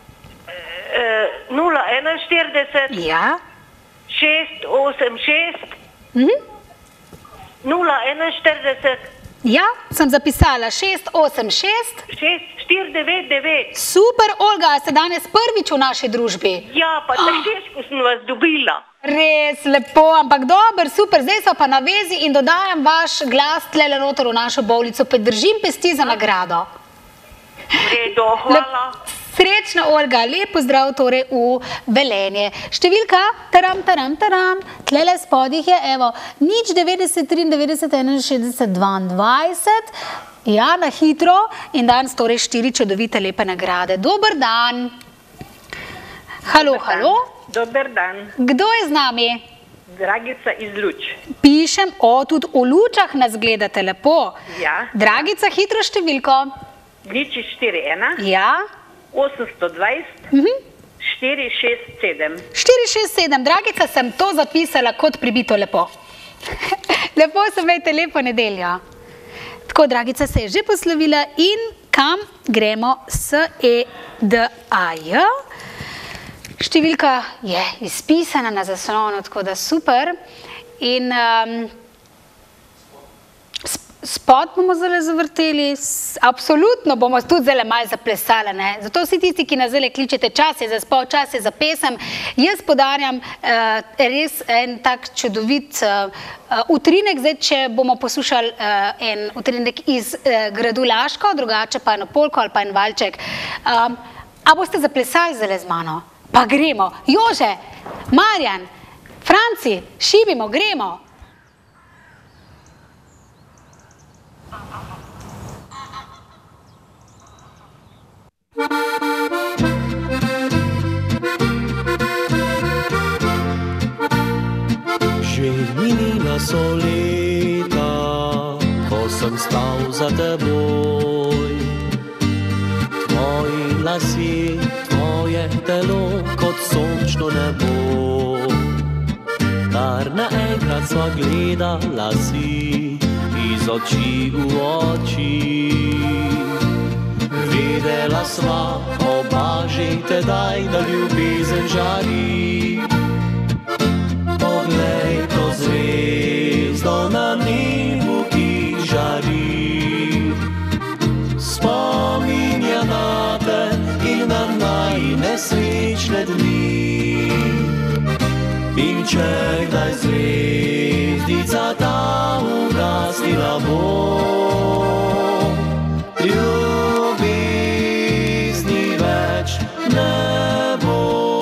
041. Ja. 686. 041. Ja, sem zapisala 686. 6499. Super, Olga, ste danes prvič v naši družbi. Ja, pa težko sem vas dobila. Res lepo, ampak dober, super. Zdaj so pa na vezi in dodajam vaš glas tlele noter v našo bolnico. Držim pesti za nagrado. V redu, hvala. Srečno, Olga, lep pozdrav torej v Velenje. Številka, taram, tlele spodih je, evo, 090 93 61 22, ja, na hitro in danes torej 4 čudovite lepe nagrade. Dober dan. Halo, halo. Dober dan. Kdo je z nami? Dragica iz Luč. Pišem, tudi v Lučah nas gledate lepo. Ja. Dragica, hitro številko. 041. Ja. 820. 467. 467. Dragica, sem to zapisala kot pribito lepo. Lepo se imejte, lepo nedeljo. Tako, Dragica se je že poslovila in kam gremo? S-E-D-A-J. Številka je izpisana na zaslonu, tako da super. In spot bomo zdaj zavrteli, absolutno bomo tudi zdaj malo zaplesali. Zato vsi tisti, ki nas zdaj kličete, čas je za spot, čas je za pesem. Jaz podarjam res en tak čudovit utrinek, zdaj, če bomo poslušali en utrinek iz gradu Laško, drugače pa eno polko ali pa en valček. A boste zaplesali zdaj z mano? Pa gremo. Jože, Marjan, Franci, šibimo, gremo. Že minila so leta, ko sem stal za teboj. Tvoji lasje, tvoje telo kot sončno nebo. Kar naenkrat sva gledala si iz oči v oči. Vedela sva oba že tedaj, da ljubezen žari. Poglej to zvezdo na nebu, ki žari. Spominja na te in na najnesrečne dni. In če kdaj zvezdica ta ugasnila bo, ljubezni več ne bo.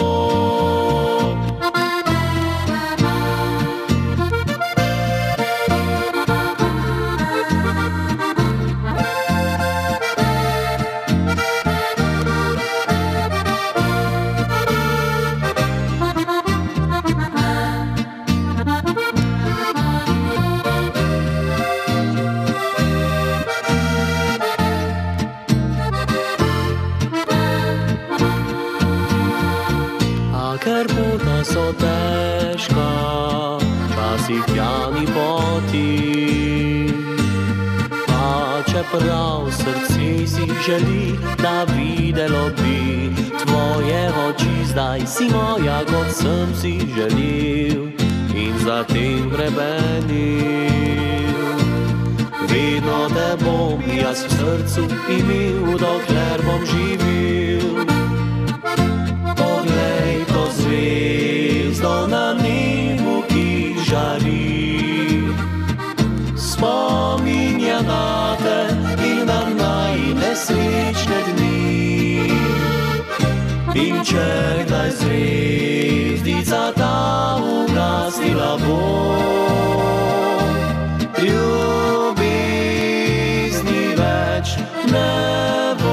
Ker pota so težka, včasih pjani poti. A čeprav srce si želi, da videlo bi tvoje oči, zdaj si moja, kot sem si želil in zatem vremenil. Vedno te bom jaz v srcu imel, dokler bom živil. Poglej to zvezdo na nebu, ki žari. Spominja na te in na najnesrečne dni. In če kdaj zvezdica ta ugasnila bo, ljubezni več ne bo.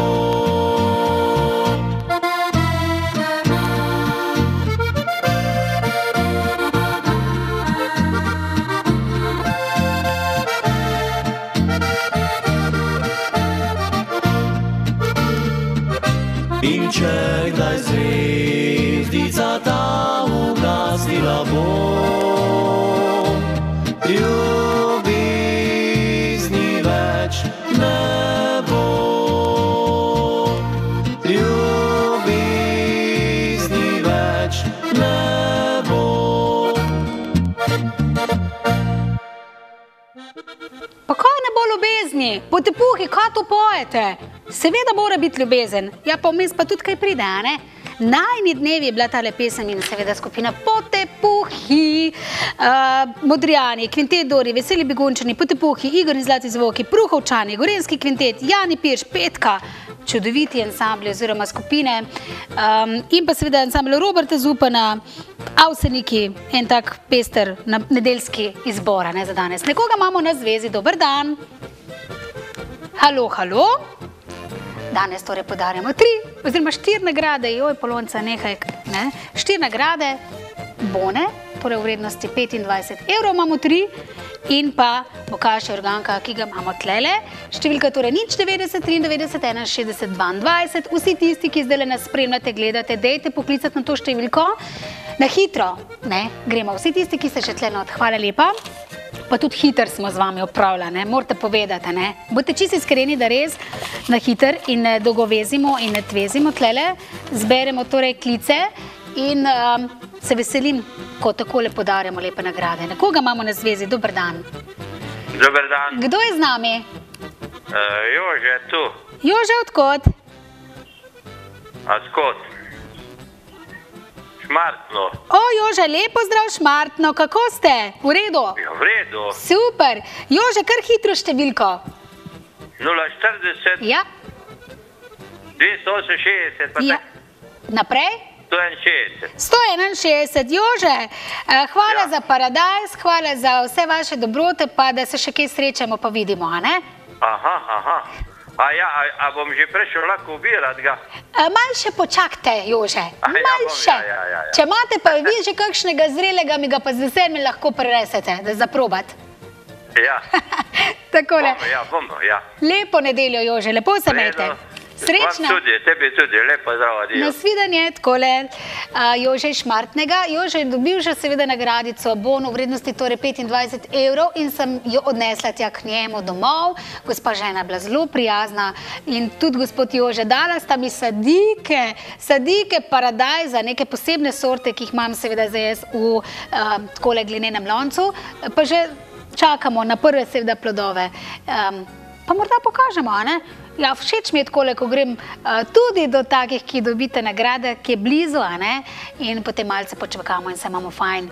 In če kdaj zvezdica ta ugasnila bo, ljubezni več ne bo. Ljubezni več ne bo. Pa kaj ne bo ljubezni? Potepuhi, kaj to pojete? Seveda mora biti ljubezen, ja pa vmes pa tudi kaj pride, ne? Najni dnevi je bila tale pesem in seveda skupina Potepuhi, Modrijani, Kvintet Dori, Veseli Begunčani, Potepuhi, Igor in Zlati zvoki, Pruhovčani, Gorenski kvintet, Jani Pirš, Petka, čudoviti ansambli oziroma skupine in pa seveda ansambl Roberta Zupana, Avseniki, en tak pester nedeljski izbor za danes. Nekoga imamo na zvezi, dober dan. Halo, halo. Danes torej podarjamo 3 oziroma 4 nagrade, joj, Polonca, nehaj, ne? 4 nagrade, bone, torej v vrednosti 25 evrov imamo 3 in pa bokaš organka, ki ga imamo tlele. Številka torej 090 93 61 22. Vsi tisti, ki zdaj nas spremljate, gledate, dejte poklicati na to številko. Na hitro, ne, gremo. Vsi tisti, ki ste še tle not, hvala lepa. Pa tudi hiter smo z vami opravljali, ne, morate povedati, ne. Bodite čisto iskreni, da res na hiter in ne dogovezimo in ne tvezimo tlele, zberemo torej klice in se veselim, ko takole podarjamo lepe nagrade. Nekoga imamo na zvezi, dober dan. Dober dan. Kdo je z nami? Jože, tu. Jože, odkot? A skot? Šmartno. O, Jože, lepo zdrav Šmartno, kako ste? V redu? Ja, v redu. Super. Jože, kar hitro številko. 040. Ja. 268. Pa Ja. Naprej? 161. 161. Jože, hvala za Paradajz, hvala za vse vaše dobrote, pa da se še kaj srečamo, pa vidimo, a ne? Aha. A bom že prišel lahko ubirat ga? Mal še počakajte, Jože, Ja, mal bom, še. ja. Če imate pa vi že kakšnega zrelega, mi ga pa z veseljem lahko prenesete, da zaprobat. Ja. Takole. Bomo, ja. Lepo nedeljo, Jože, lepo se imejte. Srečno. Vam tudi, tebi tudi, lepo zdrav, adijo. Nasvidenje, takole, Jože Šmartnega. Jože je dobil že seveda nagradico bon v vrednosti torej 25 evrov in sem jo odnesla tja k njemu domov. Gospa žena je bila zelo prijazna in tudi gospod Jože, dala sta mi sadike Paradajza, neke posebne sorte, ki jih imam seveda zdaj jaz v takole glinenem loncu, pa že čakamo na prve seveda plodove. Pa morda pokažemo, a ne? Ja, všeč mi je takole, ko grem tudi do takih, ki dobite nagrade, ki je blizu, a ne? In potem malce počakamo in se imamo fajn.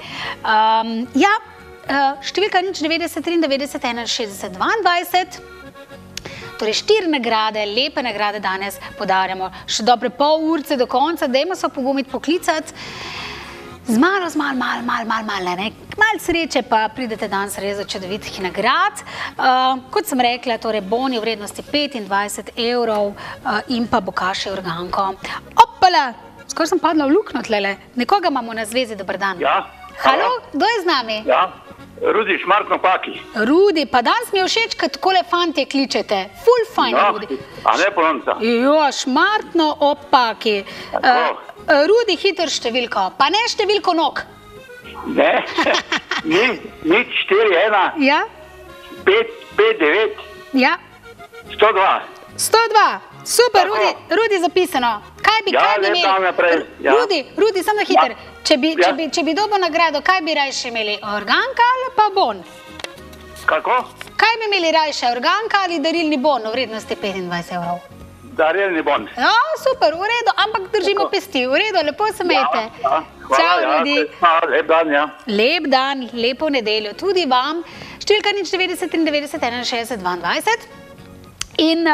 Številka 090 93 61 22. Torej 4 nagrade, lepe nagrade danes podarjamo. Še dobre pol urce do konca, dajmo se opogumiti, poklicati. Z malo, ne? Malo sreče pa pridete danes res do čudovitih nagrad. Kot sem rekla, torej boni v vrednosti 25 evrov in pa bokaši organko. Opala, skoraj sem padla v luknjo tlele. Nekoga imamo na zvezi, dober dan. Ja. Halo, kdo je z nami? Ja, Rudi Šmartno Paki. Rudi, pa danes mi je všeč, kad takole fantje kličete. Ful fajn, Rudi. A ne Polonca. Jo, Šmartno Opaki. Rudi, hiter številko, pa ne številko nog. Ne, 041 Ja? 559 Ja? 102. 102, super, Rudi zapisano. Kaj bi lep dan naprej. Ja. Rudi, samo na hiter. Če bi dobil nagrado, kaj bi rajše imeli? Organka ali pa bon? Kako? Kaj bi imeli rajše, organka ali darilni bon v vrednosti 25 evrov? Darilni bon. Ja, super, v redu, ampak držimo pesti. V redu, lepo se imejte. Čau, Rudi. Lep dan, ja. Lep dan, lepo nedeljo tudi vam. Številka 090 93 61 22. In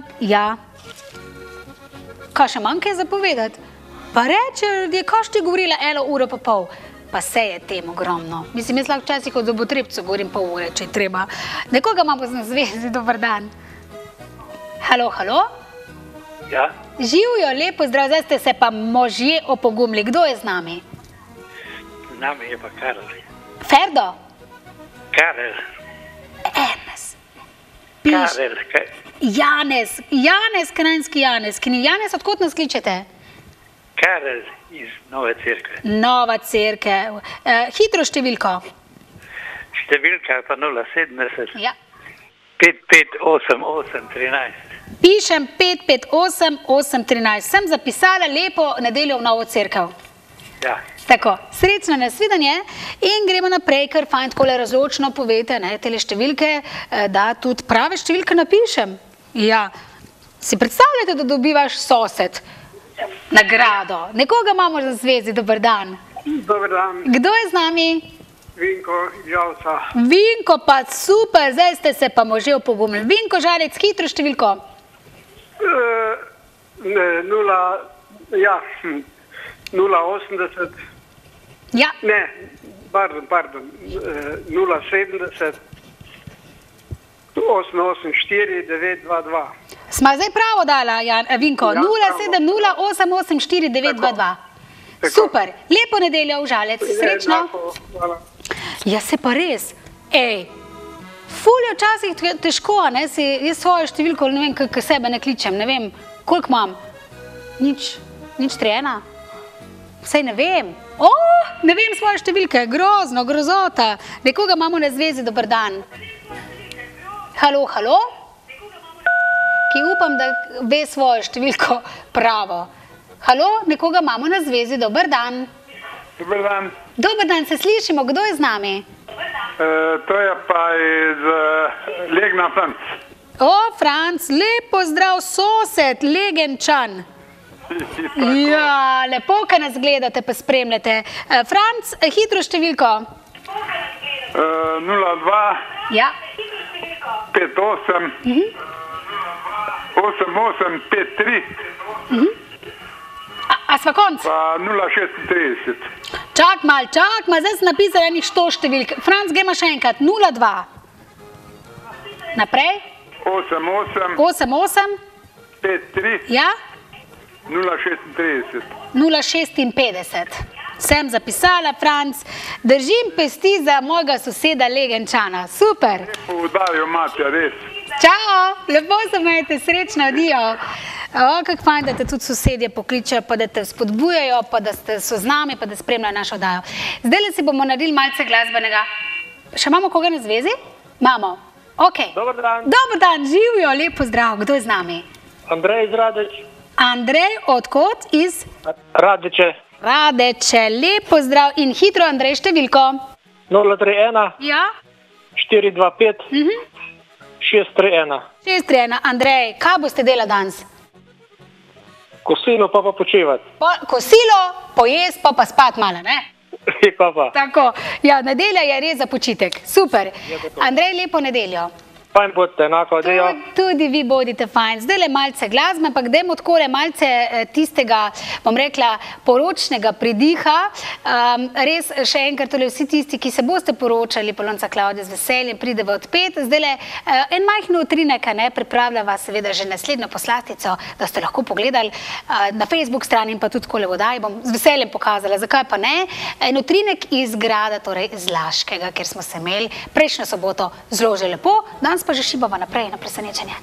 kaj še manj kaj zapovedati? Pa reče, kaj ti govorila 1 uro pa pol? Pa se je tem ogromno. Mislim, jaz lahko včasih od zobotrebcu govorim pol ure, če je treba. Nekoga imamo na zvezi, dober dan. Halo, halo? Ja. Živijo, lepo zdrav, zdaj ste se pa možje opogumili. Kdo je z nami? Z nami je pa Karel. Ferdo? Karel. Ernest. Karel. Janez, Kranjski Janez. Janez, odkot nas kličete? Karel iz Nove Cerkve. Nova Cerkev. Hitro številko. Številka pa 070. Ja. 5588 13. Pišem 558 813. Sem zapisala lepo nedeljo v Novo Cerkev. Ja. Tako, srečno nasvidenje in gremo naprej, ker fajn takole razločno povete, ne, tele številke, da tudi prave številke napišem. Ja, si predstavljate, da dobivaš sosed nagrado. Nekoga imamo za zvezi, dober dan. Dober dan. Kdo je z nami? Vinko Žalca. Vinko, pa super, zdaj ste se pa možje opogumili. Vinko Žalec, hitro številko. 080. Ja. Ne, pardon. 070 884 922. Sma zdaj pravo dala, Vinko? 070 884 922. Super, lepo nedeljo v Žalec, srečno. Ja, se pa res. Ej, ful je včasih težko, ne, jaz svojo številko, ne vem, kako sebe ne kličem, ne vem, koliko imam. Nič 3-1. Saj ne vem. Ne vem svoje številke, grozno, grozota. Nekoga imamo na zvezi, dober dan. Halo? Ki upam, da ve svojo številko pravo. Halo, nekoga imamo na zvezi, dober dan. Dober dan. Dober dan, se slišimo, kdo je z nami? To je pa iz Legna Franc. Franc, lep pozdrav, sosed, Legenčan. Ja, lepo, kaj nas gledate, pa spremljate. Franc, hitro številko. 02 Ja. 58 88 53 A sva konc? Pa 036. Čak mal, zdaj sem napisala enih 100 številk. Franc, gremo še enkrat. 02 Naprej? 88 53 Ja? 036. 056. Sem zapisala, Franc. Držim pesti za mojega soseda Legenčana. Super. Udarijo Matja, res. Čao, lepo se imejte, srečno, adijo. Kako fajn, da te tudi sosedje pokličajo, pa da te spodbujajo, pa da so z nami, pa da spremljajo našo oddajo. Zdaj si bomo naredili malce glasbenega. Še imamo koga na zvezi? Imamo. Ok. Dobar dan. Dobar dan, živijo, lep pozdrav. Kdo je z nami? Andrej iz Radeč. Andrej, odkot? Iz? Radeče. Radeče, lep pozdrav in hitro, Andrej, številko. 031 Ja? 425 631. 631. Andrej, kaj boste delali danes? Kosilo pa počivati. Kosilo, pojesti pa spat malo, ne? Pa. Tako, ja, nedelja je res za počitek. Super. Andrej, lepo nedeljo. Fajn bodite, enako, adijo. Tudi vi bodite fajn. Zdaj le malce glasbe, ampak dajmo takole malce tistega, bom rekla, poročnega pridiha. Res še enkrat, tole vsi tisti, ki se boste poročali, Polonca Klavdija z veseljem pride v odpet. Zdaj le en majhno utrinek, pripravlja vas seveda že naslednjo poslastico, da ste lahko pogledali na Facebook strani in pa tudi takole v oddaji. Bom z veseljem pokazala, zakaj pa ne. En utrinek iz grada, torej iz Laškega, kjer smo se imeli prejšnjo soboto zelo že lepo. Danes pa že šibava naprej na presenečenje.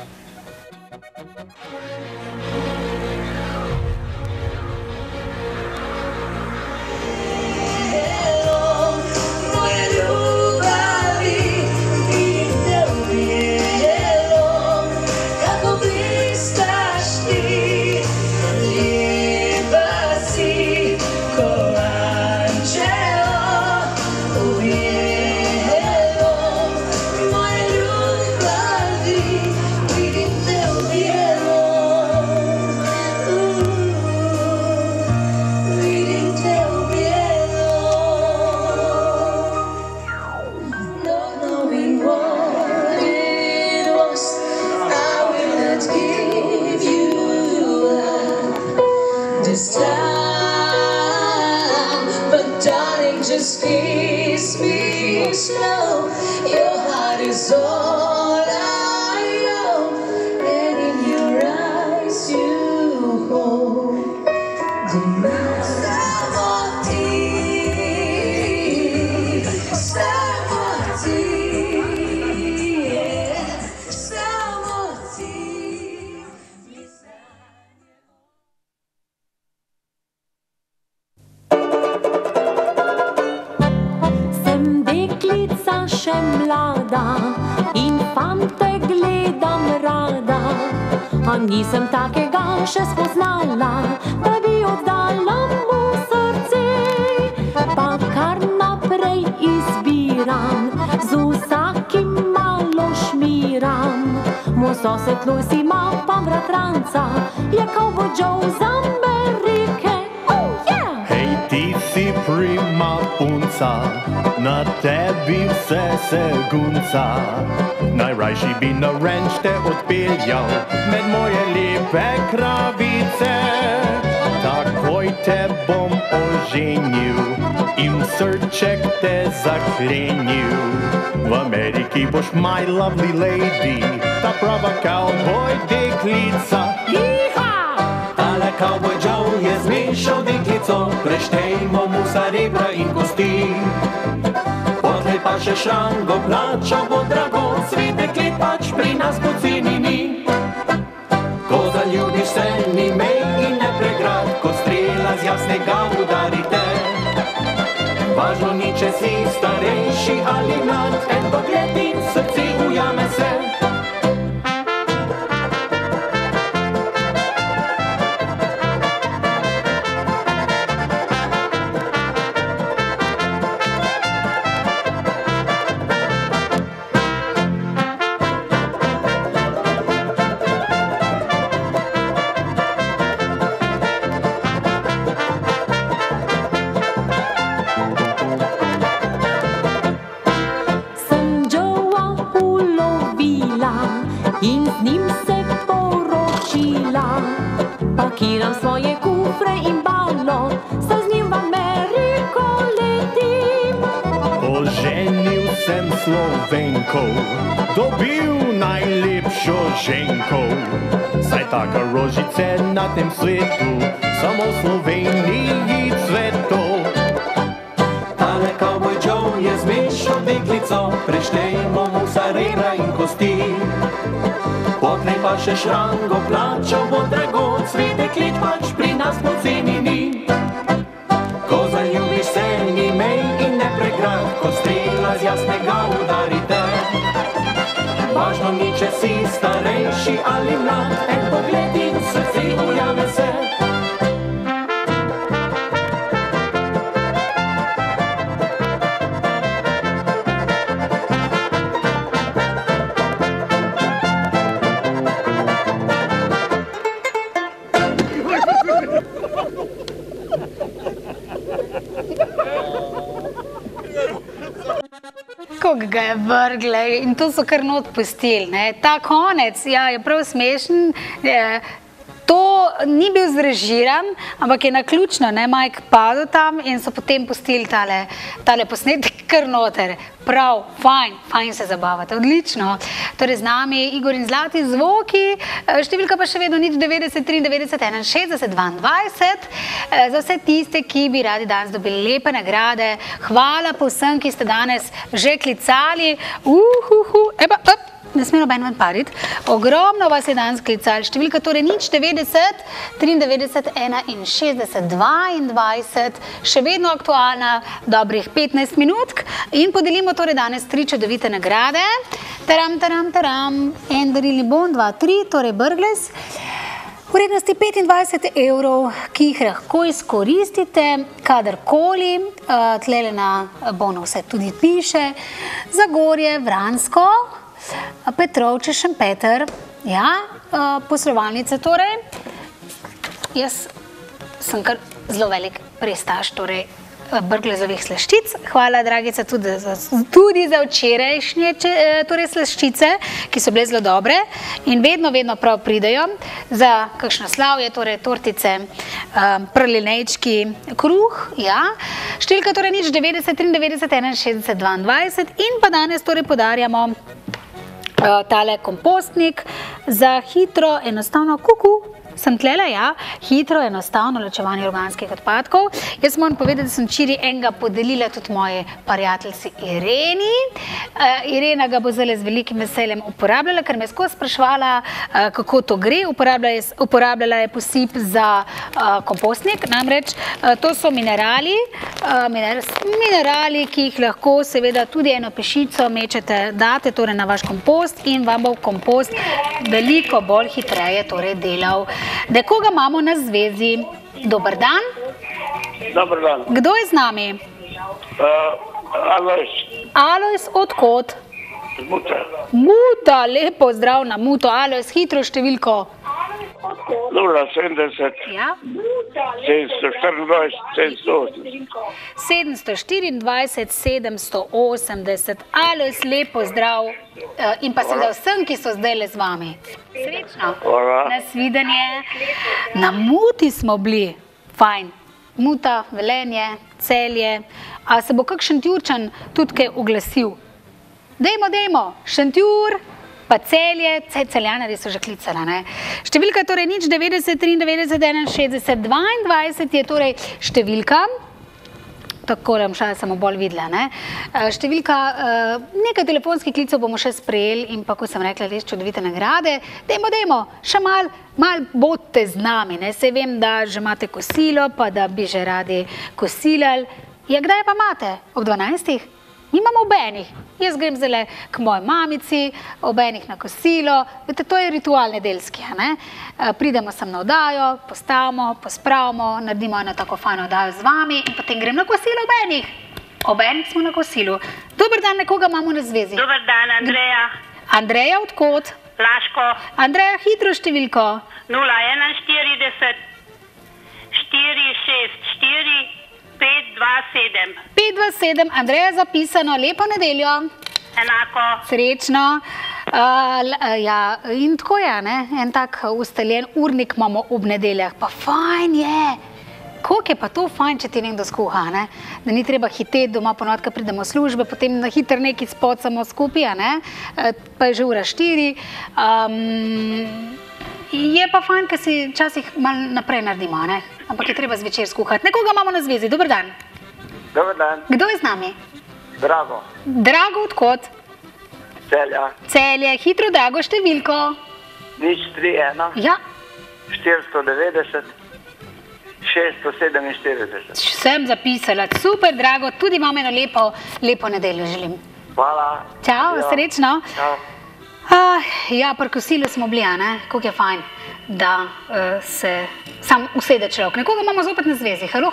Nisem takega še spoznala, da bi oddala mu srce, pa kar naprej izbiram, z vsakim malo šmiram. Moj sosed Luis ima pa bratranca, je cowboy Joe z Amerike. Oh yeah! Hej, ti si prima punca, na tebi vse se gunca. Najrajši bi na ranč te odpeljal, med moje lepe kravice. sonce, takoj te bom oženil in v srček te zaklenil. V Ameriki boš my lovely lady, ta prava cowboy deklica. Tale cowboy Joe je zmešal deklico, preštejmo mu srebra in kosti. Potlej pa še šrango plačal bo drago, svet deklet pač pri nas poceni ni. Ko zaljubiš se, ni mej in ne pregrad, ko strela z jasnega udarite. Važno ni, če si starejši ali mlad, en pogled in srce ujame se. In z njim se poročila, pakiram svoje kufre in balo, saj z njim v Ameriko letim. Oženil sem Slovenko, dobil najlepšo ženko, saj taka rožice na tem svetu, samo v Sloveniji cveto. Tale cowboy Joe je zmešal deklico, preštejmo mu srebra in kosti. Potlej pa še šrango plačal bo drago, svet deklet pač pri nas poceni ni. Ko zaljubiš se, ni mej in ne pregrad, ko strela z jasnega udarite. Važno ni, če si starejši ali mlad, en pogled in srce ujame se. Kako ga je vrgle in to so kar not pustili, ne. Ta konec, ja, je prav smešen, to ni bil zrežiran, ampak je naključno, ne, Mike padel tam in so potem pustili tale posnetek kar noter. Prav, fajn se zabavate, odlično. Torej z nami Igor in Zlati zvoki, številka pa še vedno nič 90 93 61 22. Za vse tiste, ki bi radi danes dobili lepe nagrade. Hvala pa vsem, ki ste danes že klicali. Ne sme noben ven parit. Ogromno vas je danes klicali. Številka torej nič 90 93 61 22. Še vedno aktualna, dobrih 15 minutk. In podelimo torej danes 3 čudovite nagrade. Taram. En darilni bon, 2, 3, torej Brglez. V vrednosti 25 €, ki jih lahko izkoristite kadarkoli. Tlele na bonu vse tudi piše. Zagorje, Vransko, Petrovče, Šempeter, ja, poslovalnice torej. Jaz sem kar zelo velik pristaš, torej Brglezovih slaščic. Hvala, dragica, tudi za včerajšnje torej slaščice, ki so bile zelo dobre in vedno prav pridejo za kakšno slavje, torej tortice, pralinejčki, kruh, ja. Številka torej nič 90 93 61 22 in pa danes torej podarjamo tale kompostnik za hitro, enostavno sem tlele, ja, hitro, enostavno ločevanje organskih odpadkov. Jaz moram povedati, da sem včeraj enega podelila tudi moji prijateljici Ireni. Irena ga bo zdaj z velikim veseljem uporabljala, ker me je skozi spraševala, kako to gre. Uporabljala je posip za kompostnik, namreč to so minerali, ki jih lahko seveda tudi eno pešico mečete, date torej na vaš kompost in vam bo kompost veliko bolj hitreje torej delal. Nekoga imamo na zvezi. Dober dan. Dober dan. Kdo je z nami? Alojz. Alojz, odkot? Z Muta. Muta, lepo zdrav na Muto. Alojz, hitro številko. 070 Ja. 724 780. 724 780. Alojz, lepo zdrav in pa seveda vsem, ki so zdaj le z vami. Srečno. Hvala. Nasvidenje. Na Muti smo bili. Fajn. Muta, Velenje, Celje. A se bo kak Šentjurčan tudi kaj oglasil? Dajmo, Šentjur, pa Celje, Celjanari so že klicala, ne? Številka je torej 090 93 61 22 je torej številka, tako da šala sem bolj videla, ne? Številka, nekaj telefonskih klicev bomo še sprejeli in pa, ko sem rekla, res čudovite nagrade. Dajmo, še mal bodite z nami, ne? Saj vem, da že imate kosilo, pa da bi že radi kosilali. Ja, kdaj pa imate? Ob 12? Nimamo ob enih. Jaz grem zdaj k moji mamici, ob enih na kosilo. Vete, to je ritual nedeljski, ne? Pridemo sem na oddajo, postavimo, pospravimo, naredimo eno tako fajno oddajo z vami in potem grem na kosilo ob enih. Ob enih smo na kosilu. Dober dan, nekoga imamo na zvezi. Dober dan, Andreja. Andreja, odkot? Laško. Andreja, hitro številko. 041 464 527. 527, Andreja, zapisano, lepo nedeljo. Enako. Srečno. Ja, in tako je, ne? En tak ustaljen urnik imamo ob nedeljah. Pa fajn je. Koliko je pa to fajn, če ti nekdo skuha, ne? Da ni treba hiteti doma, ponovadi, ko pridemo v službe, potem na hiter neki spocamo skupaj, ne? Pa je že ura 4. Je pa fajn, ker si včasih malo naprej naredimo, ne? Ampak je treba zvečer skuhati. Nekoga imamo na zvezi. Dober dan. Dober dan. Kdo je z nami? Drago. Drago, odkot? Celja. Celje. Hitro, Drago, številko. 031 Ja. 490 647. Sem zapisala. Super, Drago. Tudi vam eno lepo nedeljo želim. Hvala. Čau, Ja. srečno. Čau. Ja, pri kosilu smo bili, ne? Koliko je fajn, da se sam usede človek. Nekoga imamo zopet na zvezi. Halo.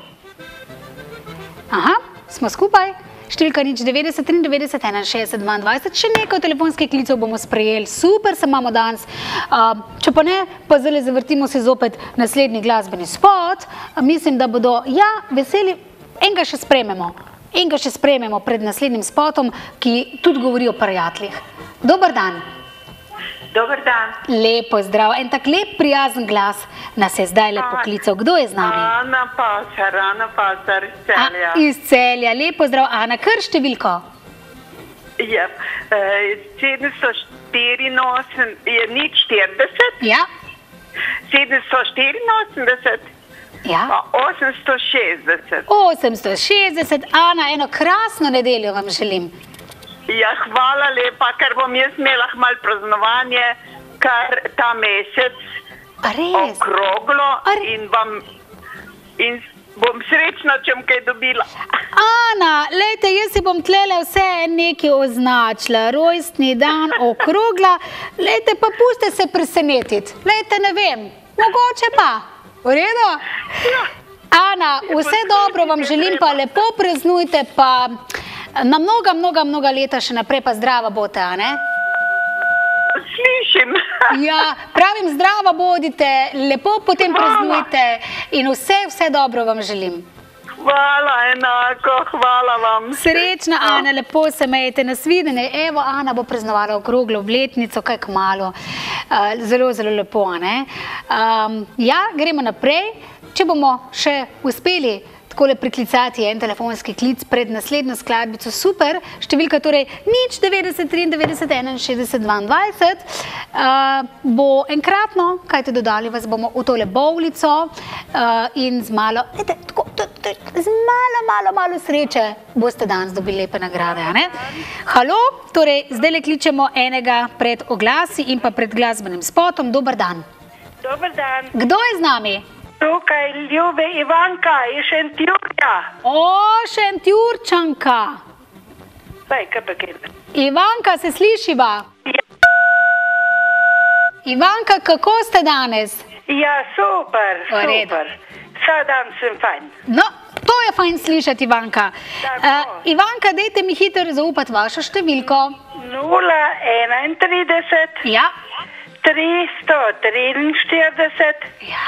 Aha, smo skupaj. Številka 090 93 61 22. Še nekaj telefonskih klicev bomo sprejeli. Super se imamo danes. Če pa ne, pa zdaj zavrtimo se zopet naslednji glasbeni spot. Mislim, da bodo, ja, veseli. Enega še sprejmemo pred naslednjim spotom, ki tudi govori o prijateljih. Dober dan. Dober dan. Lepo zdrav. En tak lep, prijazen glas nas je zdaj lepo klical. Kdo je z nami? Ana Pasar iz Celja. Iz Celja. Lepo zdrav. Ana, kar številko? Ja, 784, je 040. Ja. 784. Ja. 860. 860. Ana, eno krasno nedeljo vam želim. Ja, hvala lepa, ker bom jaz imela malo praznovanje, kar ta mesec okroglo in bom srečna, če bom kaj dobila. Ana, lejte, jaz si bom tlele vse nekaj označila. Rojstni dan, okrogla. Lejte, pa puste se presenetiti. Lejte, ne vem, mogoče pa. V redu? Ana, vse dobro vam želim, pa lepo praznujte, pa na mnoga leta še naprej, pa zdrava bote, a ne? Slišim. Ja, pravim, zdrava bodite, lepo potem praznujte in vse dobro vam želim. Hvala, enako, hvala vam. Srečna, Ana, lepo se imejte, nasvidenje. Evo, Ana bo praznovala okroglo obletnico, kaj kmalu. Zelo lepo, a ne? Ja, gremo naprej. Če bomo še uspeli takole priklicati en telefonski klic pred naslednjo skladbico, super. Številka torej 090 93 61 22. Bo enkratno, kajte dodali vas bomo v tole bovlico in z malo, malo sreče boste danes dobili lepe nagrade, a ne? Halo, torej zdaj le kličemo enega pred oglasi in pa pred glasbenim spotom. Dober dan. Dober dan. Kdo je z nami? Tukaj ljube Ivanka iz Šentjurja. O, Šentjurčanka. Saj, kaj pa kaj? Ivanka, se slišiva? Ja. Ivanka, kako ste danes? Ja, super. Vsak dan sem fajn. No, to je fajn slišati, Ivanka. Ivanka, dajte mi hitro zaupati vašo številko. 031. Ja. 343. Ja.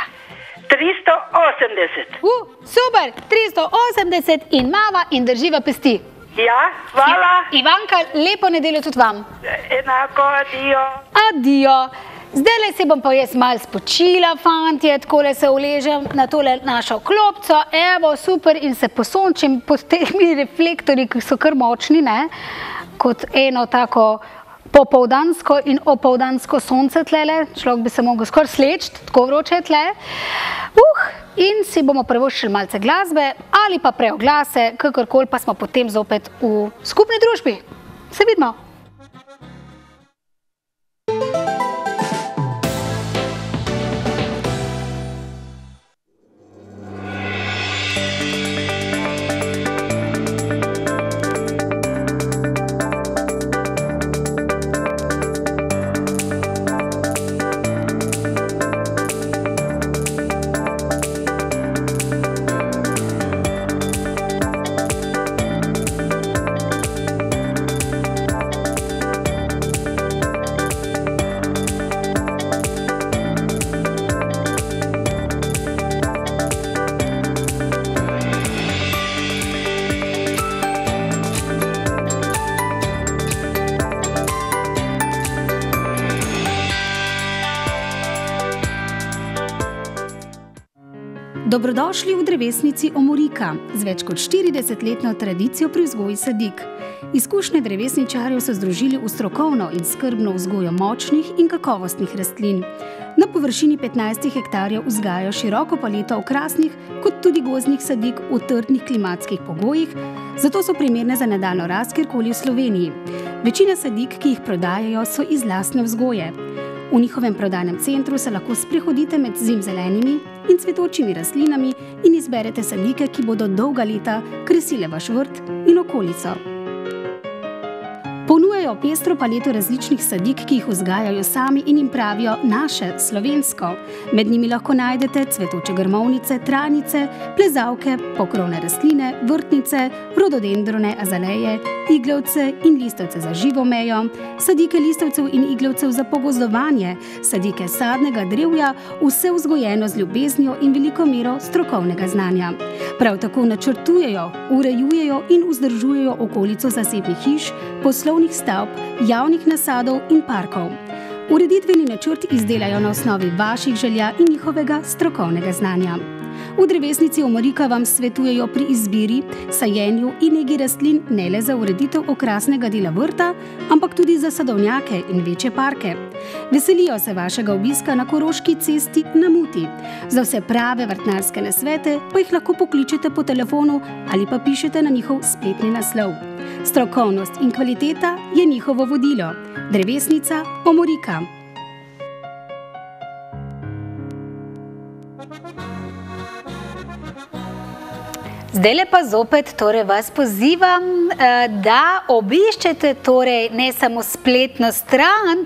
380. Super, 380 in mava in drživa pesti. Ja, hvala. Ivanka, lepo nedeljo tudi vam. Enako, adijo. Adijo. Zdajle se bom pa jaz malo spočila, fantje, takole se uležem na tole našo klopco, evo, super, in se posončim pod temi reflektorji, ki so kar močni, ne, kot eno tako popoldansko in opoldansko sonce tlele, človek bi se mogel skoraj slečiti, tako vroče je tle. In si bomo privoščili malce glasbe ali pa preoglase, kakorkoli pa smo potem zopet v skupni družbi. Se vidimo. Dobrodošli v drevesnici Omorika z več kot 40-letno tradicijo pri vzgoji sadik. Izkušnje drevesničarjev so združili v strokovno in skrbno vzgojo močnih in kakovostnih rastlin. Na površini 15 hektarjev vzgajajo široko paleto okrasnih kot tudi gozdnih sadik v trdnih klimatskih pogojih, zato so primerne za nadaljnjo rast kjerkoli v Sloveniji. Večina sadik, ki jih prodajajo, so iz lastne vzgoje. V njihovem prodajnem centru se lahko sprehodite med zimzelenimi in cvetočimi rastlinami in izberete sadike, ki bodo dolga leta kresile vaš vrt in okolico. Ponujajo pestro paleto različnih sadik, ki jih vzgajajo sami in jim pravijo naše, slovensko. Med njimi lahko najdete cvetoče grmovnice, trajnice, plezavke, pokrovne rastline, vrtnice, rododendrone, azaleje, iglavce in listovce za živo mejo, sadike listovcev in iglavcev za pogozdovanje, sadike sadnega drevja, vse vzgojeno z ljubeznijo in veliko mero strokovnega znanja. Prav tako načrtujejo, urejujejo in vzdržujejo okolico zasebnih hiš, poslovnih stavb, javnih nasadov in parkov. Ureditveni načrt izdelajo na osnovi vaših želja in njihovega strokovnega znanja. V drevesnici Omorika vam svetujejo pri izbiri, sajenju in negi rastlin ne le za ureditev okrasnega dela vrta, ampak tudi za sadovnjake in večje parke. Veselijo se vašega obiska na Koroški cesti na Muti. Za vse prave vrtnarske nasvete pa jih lahko pokličete po telefonu ali pa pišete na njihov spletni naslov. Strokovnost in kvaliteta je njihovo vodilo. Drevesnica Omorika. Zdajle pa zopet vas pozivam, da obiščete ne samo spletno stran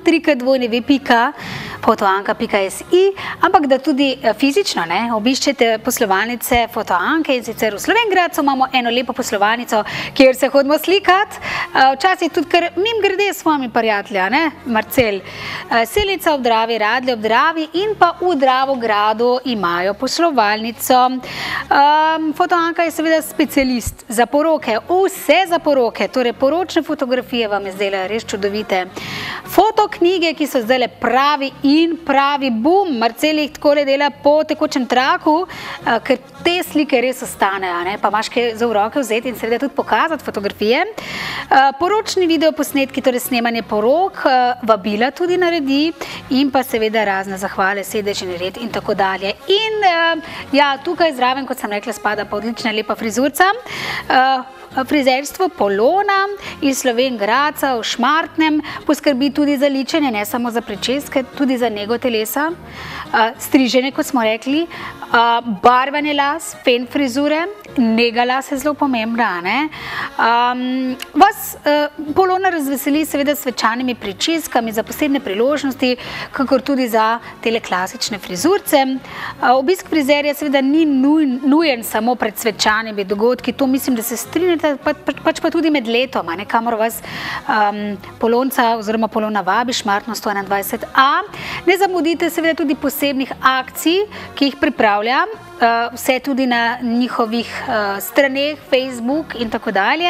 www.fotoanka.si, ampak da tudi fizično obiščete poslovalnice Fotoanke, in sicer v Slovenj Gradcu imamo eno lepo poslovalnico, kjer se hodimo slikati, včasih tudi kar mimogrede s svojimi prijatelji, Marcel. Selnica ob Dravi, Radlje ob Dravi in pa v Dravogradu imajo poslovalnico. Fotoanka je seveda specialist za poroke, vse za poroke, torej poročne fotografije vam je zdajle res čudovite. Fotoknjige, ki so zdajle pravi in pravi bum, Marcel jih takole dela po tekočem traku, ker te slike res ostanejo, pa imaš kaj za v roke vzeti in seveda tudi pokazati fotografije. Poročni videoposnetki, torej snemanje porok, vabila tudi naredi in pa seveda razne zahvale, sedež in red in tako dalje. In ja, tukaj zraven, kot sem rekla, spada pa odlična lepa frizurca, frizerstvo Polona iz Slovenj Gradca v Šmartnem poskrbi tudi za ličenje, ne samo za pričeske, tudi za nego telesa, striženje, kot smo rekli, barvanje las, las, fen frizure, nega las je zelo pomembna, ne? Vas Polona razveseli seveda s svečanimi pričeskami za posebne priložnosti, kakor tudi za tele klasične frizurce. Obisk frizerja seveda ni nujen samo pred svečanimi dogodki, to mislim, da se strinjate, pač pa tudi med letom, ne, kamor vas Polonca oziroma Polona vabi, Šmartno 121a. Ne zamudite seveda tudi posebnih akcij, ki jih pripravlja, vse tudi na njihovih straneh, Facebook in tako dalje.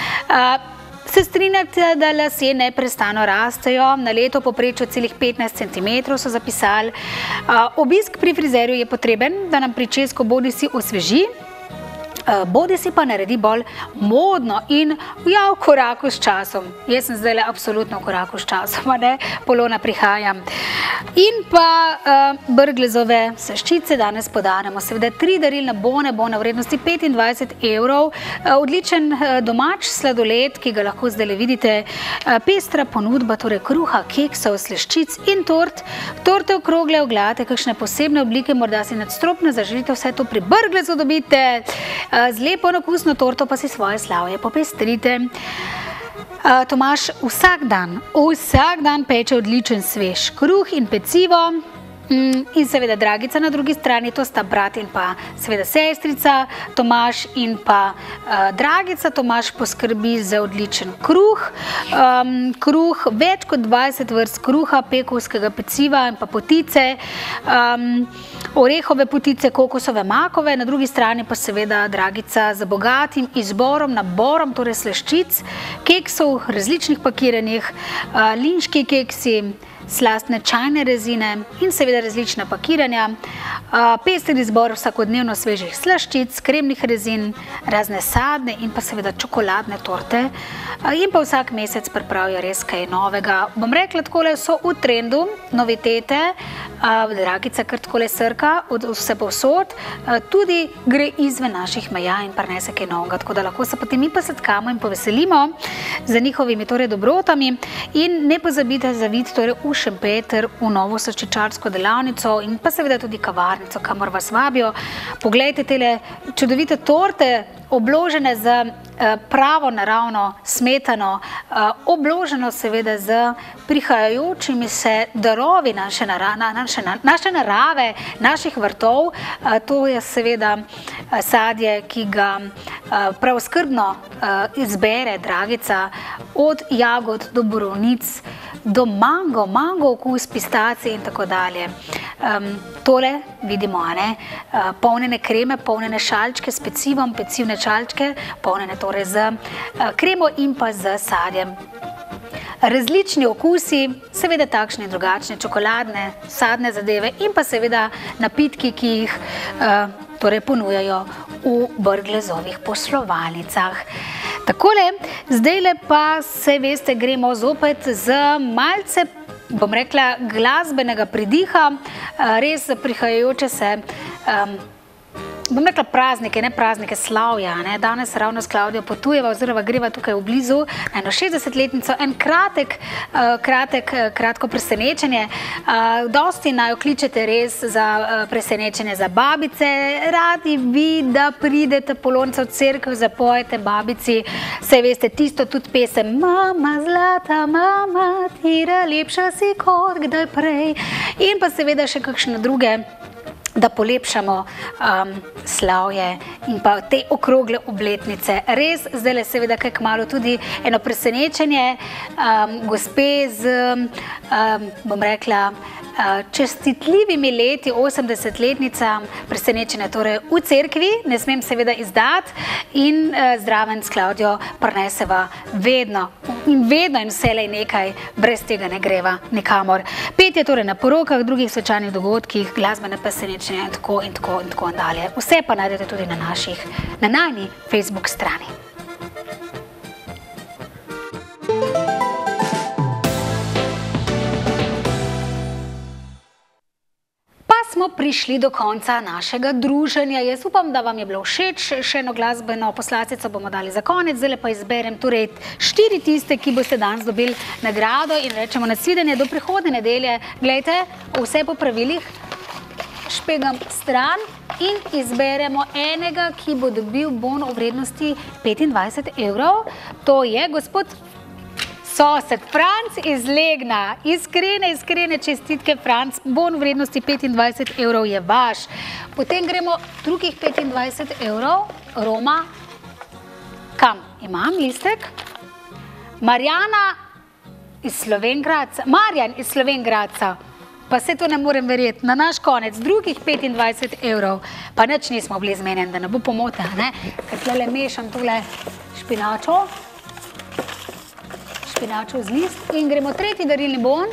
Se strinjate, da lasje neprestano rastejo, na leto povprečju celih 15 cm so zapisali. Obisk pri frizerju je potreben, da nam pričesko bodisi osveži, bodisi pa naredi bolj modno in ja, v koraku s časom. Jaz sem zdaj absolutno v koraku s časom, ne? Polona prihaja. In pa Brglezove slaščice danes podanemo. Seveda 3 darilne bone v vrednosti 25 €. Odličen domač sladoled, ki ga lahko zdaj vidite. Pestra ponudba, torej kruha, keksov, slaščic in tort. Torte okrogle, oglate, kakšne posebne oblike, morda si nadstropno zaželite, vse to pri Brglezu dobite. Z lepo in okusno torto pa si svoje slavje popestrite. Tomaž vsak dan peče odličen svež kruh in pecivo. In seveda Dragica na drugi strani, to sta brat in pa seveda sestrica, Tomaž in pa Dragica. Tomaž poskrbi za odličen kruh. Kruh, več kot 20 vrst kruha, pekovskega peciva in pa potice, orehove potice, kokosove, makove, na drugi strani pa seveda Dragica z bogatim naborom, torej slaščic, keksov, različnih pakiranih, linški keksi, slastne čajne rezine in seveda različna pakiranja, pester izbor vsakodnevno svežih slaščic, kremnih rezin, razne sadne in pa seveda čokoladne torte in pa vsak mesec pripravijo res kaj novega. Bom rekla, takole so v trendu novitete, Dragica kar takole srka vse povsod, tudi gre izven naših meja in prinese kaj novega, tako da lahko se potem mi posladkamo in poveselimo za njihovimi torej dobrotami in ne pozabite zaviti torej v Šempeter, v novo slaščičarsko delavnico in pa seveda tudi kavarnico, kamor vas vabijo. Poglejte tele čudovite torte, obložene z pravo naravno smetano, obloženo seveda z prihajajočimi se darovi naše narave, naših vrtov. To je seveda sadje, ki ga prav skrbno izbere Dragica, od jagod do borovnic, do mango okus, pistacije in tako dalje. Tole vidimo, ne? Polnjene kreme, polnjene šalčke s pecivom, pecivne šalčke, polnjene torej z kremo in pa z sadjem. Različni okusi, seveda takšni in drugačni, čokoladne, sadne zadeve in pa seveda napitki, ki jih torej ponujajo v Brglezovih poslovalnicah. Takole, zdajle pa se veste, gremo zopet z malce, bom rekla, glasbenega pridiha, res prihajajoče se, bom rekla praznike, ne praznike slavja, ne? Danes ravno s Klavdijo potujeva oziroma greva tukaj v blizu na eno 60-letnico, en kratko presenečenje. Dosti naj okličete res za presenečenje za babice, radi vi, da pridete Polonca v cerkev, zapojete babici, saj veste, tisto tudi pesem Mama zlata, mama tira, lepša si kot kdaj prej in pa seveda še kakšne druge, da polepšamo slavje in pa te okrogle obletnice. Res, zdajle seveda kaj kmalu tudi eno presenečenje gospe z, bom rekla, čestitljivimi leti, 80-letnicam, presenečenje torej v cerkvi, ne smem seveda izdati in zraven s Klavdijo prineseva vedno in vselej nekaj, brez tega ne greva nikamor. Petje torej na porokah, drugih svečanih dogodkih, glasbene presenečenja in tako dalje. Vse pa najdete tudi na najni Facebook strani. Smo prišli do konca našega druženja. Jaz upam, da vam je bilo všeč. Še eno glasbeno poslastico bomo dali za konec. Zdaj pa izberem torej 4 tiste, ki boste danes dobili nagrado in rečemo nasvidenje do prihodnje nedelje. Glejte, vse po pravilih. špegam stran in izberemo enega, ki bo dobil bon v vrednosti 25 evrov. To je gospod sosed Franc iz Legna. Iskrene čestitke, Franc. Bon v vrednosti 25 evrov je vaš. Potem gremo drugih 25 evrov. Roma, kam? Imam listek. Marjan iz Slovengradca. Pa se to ne morem verjeti. Na naš konec drugih 25 evrov. Pa nič nismo bili zmenjeni, da ne bo pomote, ne? Ker tlele mešam tole špinačo z list in gremo tretji darilni bon.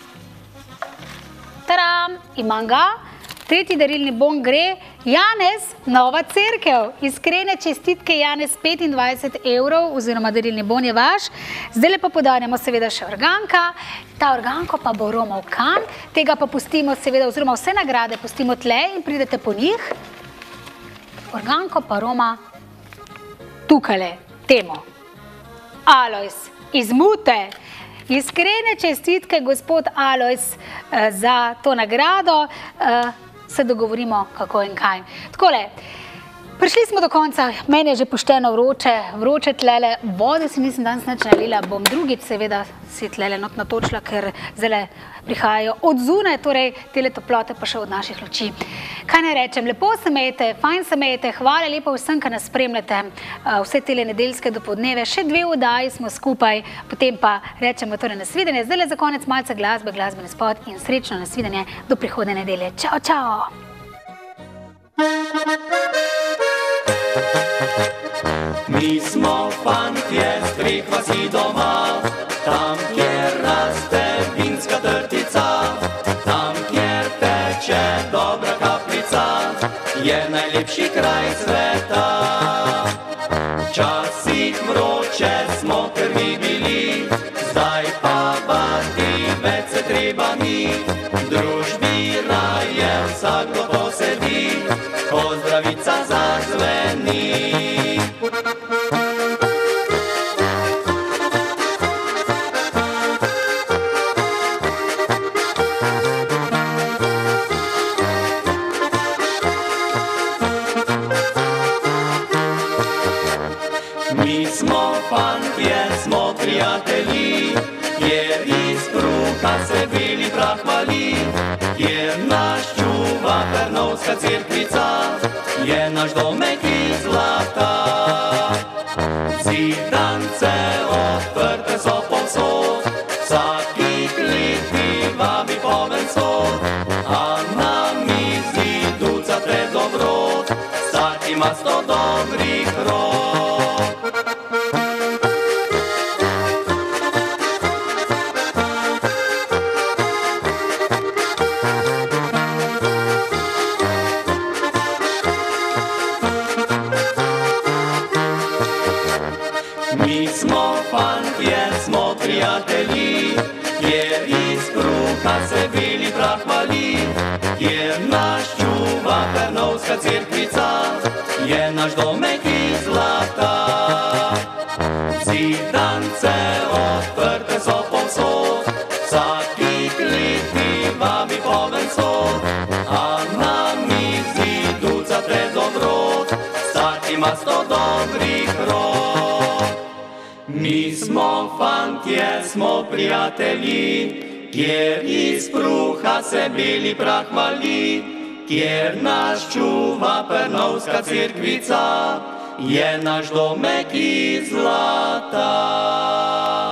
Taram, imam ga. Tretji darilni bon gre Janez, Nova Cerkev. Iskrene čestitke, Janez, 25 evrov oziroma darilni bon je vaš. Zdaj pa podarjamo seveda še organka. Ta organko pa bo romal kam. Tega pa pustimo seveda, oziroma vse nagrade pustimo tle in pridete po njih. Organko pa roma tukale, temo. Alojz iz Mute. Iskrene čestitke, gospod Alojz, za to nagrado. Se dogovorimo, kako in kaj. Takole, prišli smo do konca, meni je že pošteno vroče tlele, vode si nisem danes nič nalila, bom drugič seveda si tlele not natočila, ker zdaj prihajajo od zunaj, torej tele toplote pa še od naših luči. Kaj naj rečem, lepo se imejte, fajn se imejte, hvala lepo vsem, ki nas spremljate vse tele nedeljske dopoldneve, še 2 oddaji smo skupaj, potem pa rečemo torej nasvidenje, zdaj za konec malce glasbe, glasbeni spot in srečno nasvidenje do prihodne nedelje. Čao, čao! Mi smo fantje z 3 vasi doma, tam, kjer raste vinska trtica, tam, kjer teče dobra kapljica, je najlepši kraj sveta. Včasih vroče smo krvi bili, zdaj pa bati več se treba ni, družbi raje vsakdo posedi, ko zdravica zazveni. Mi smo fantje, smo prijatelji, kjer iz kruha se beli prah vali, kjer nas čuva Trnovska cerkvica, je naš domek iz zlata. Zidance odprte so povsod, vsaki kleti vabi poven sod, a na mizi ducat red dobrot, vsak ima 100 dobrih rod. Mi smo fantje, smo prijatelji, kjer iz kruha se beli prah vali, kjer nas čuva Trnovska cerkvica, je naš domek iz zlata. Zidance odprte so povsod, vsaki kleti vabi poven sod, a na mizi ducat red dobrot, vsak ima 100 dobrih rod. Mi smo fantje, smo prijatelji, kjer iz kruha se beli prah vali, kjer nas čuva Trnovska cerkvica, je naš domek iz zlata.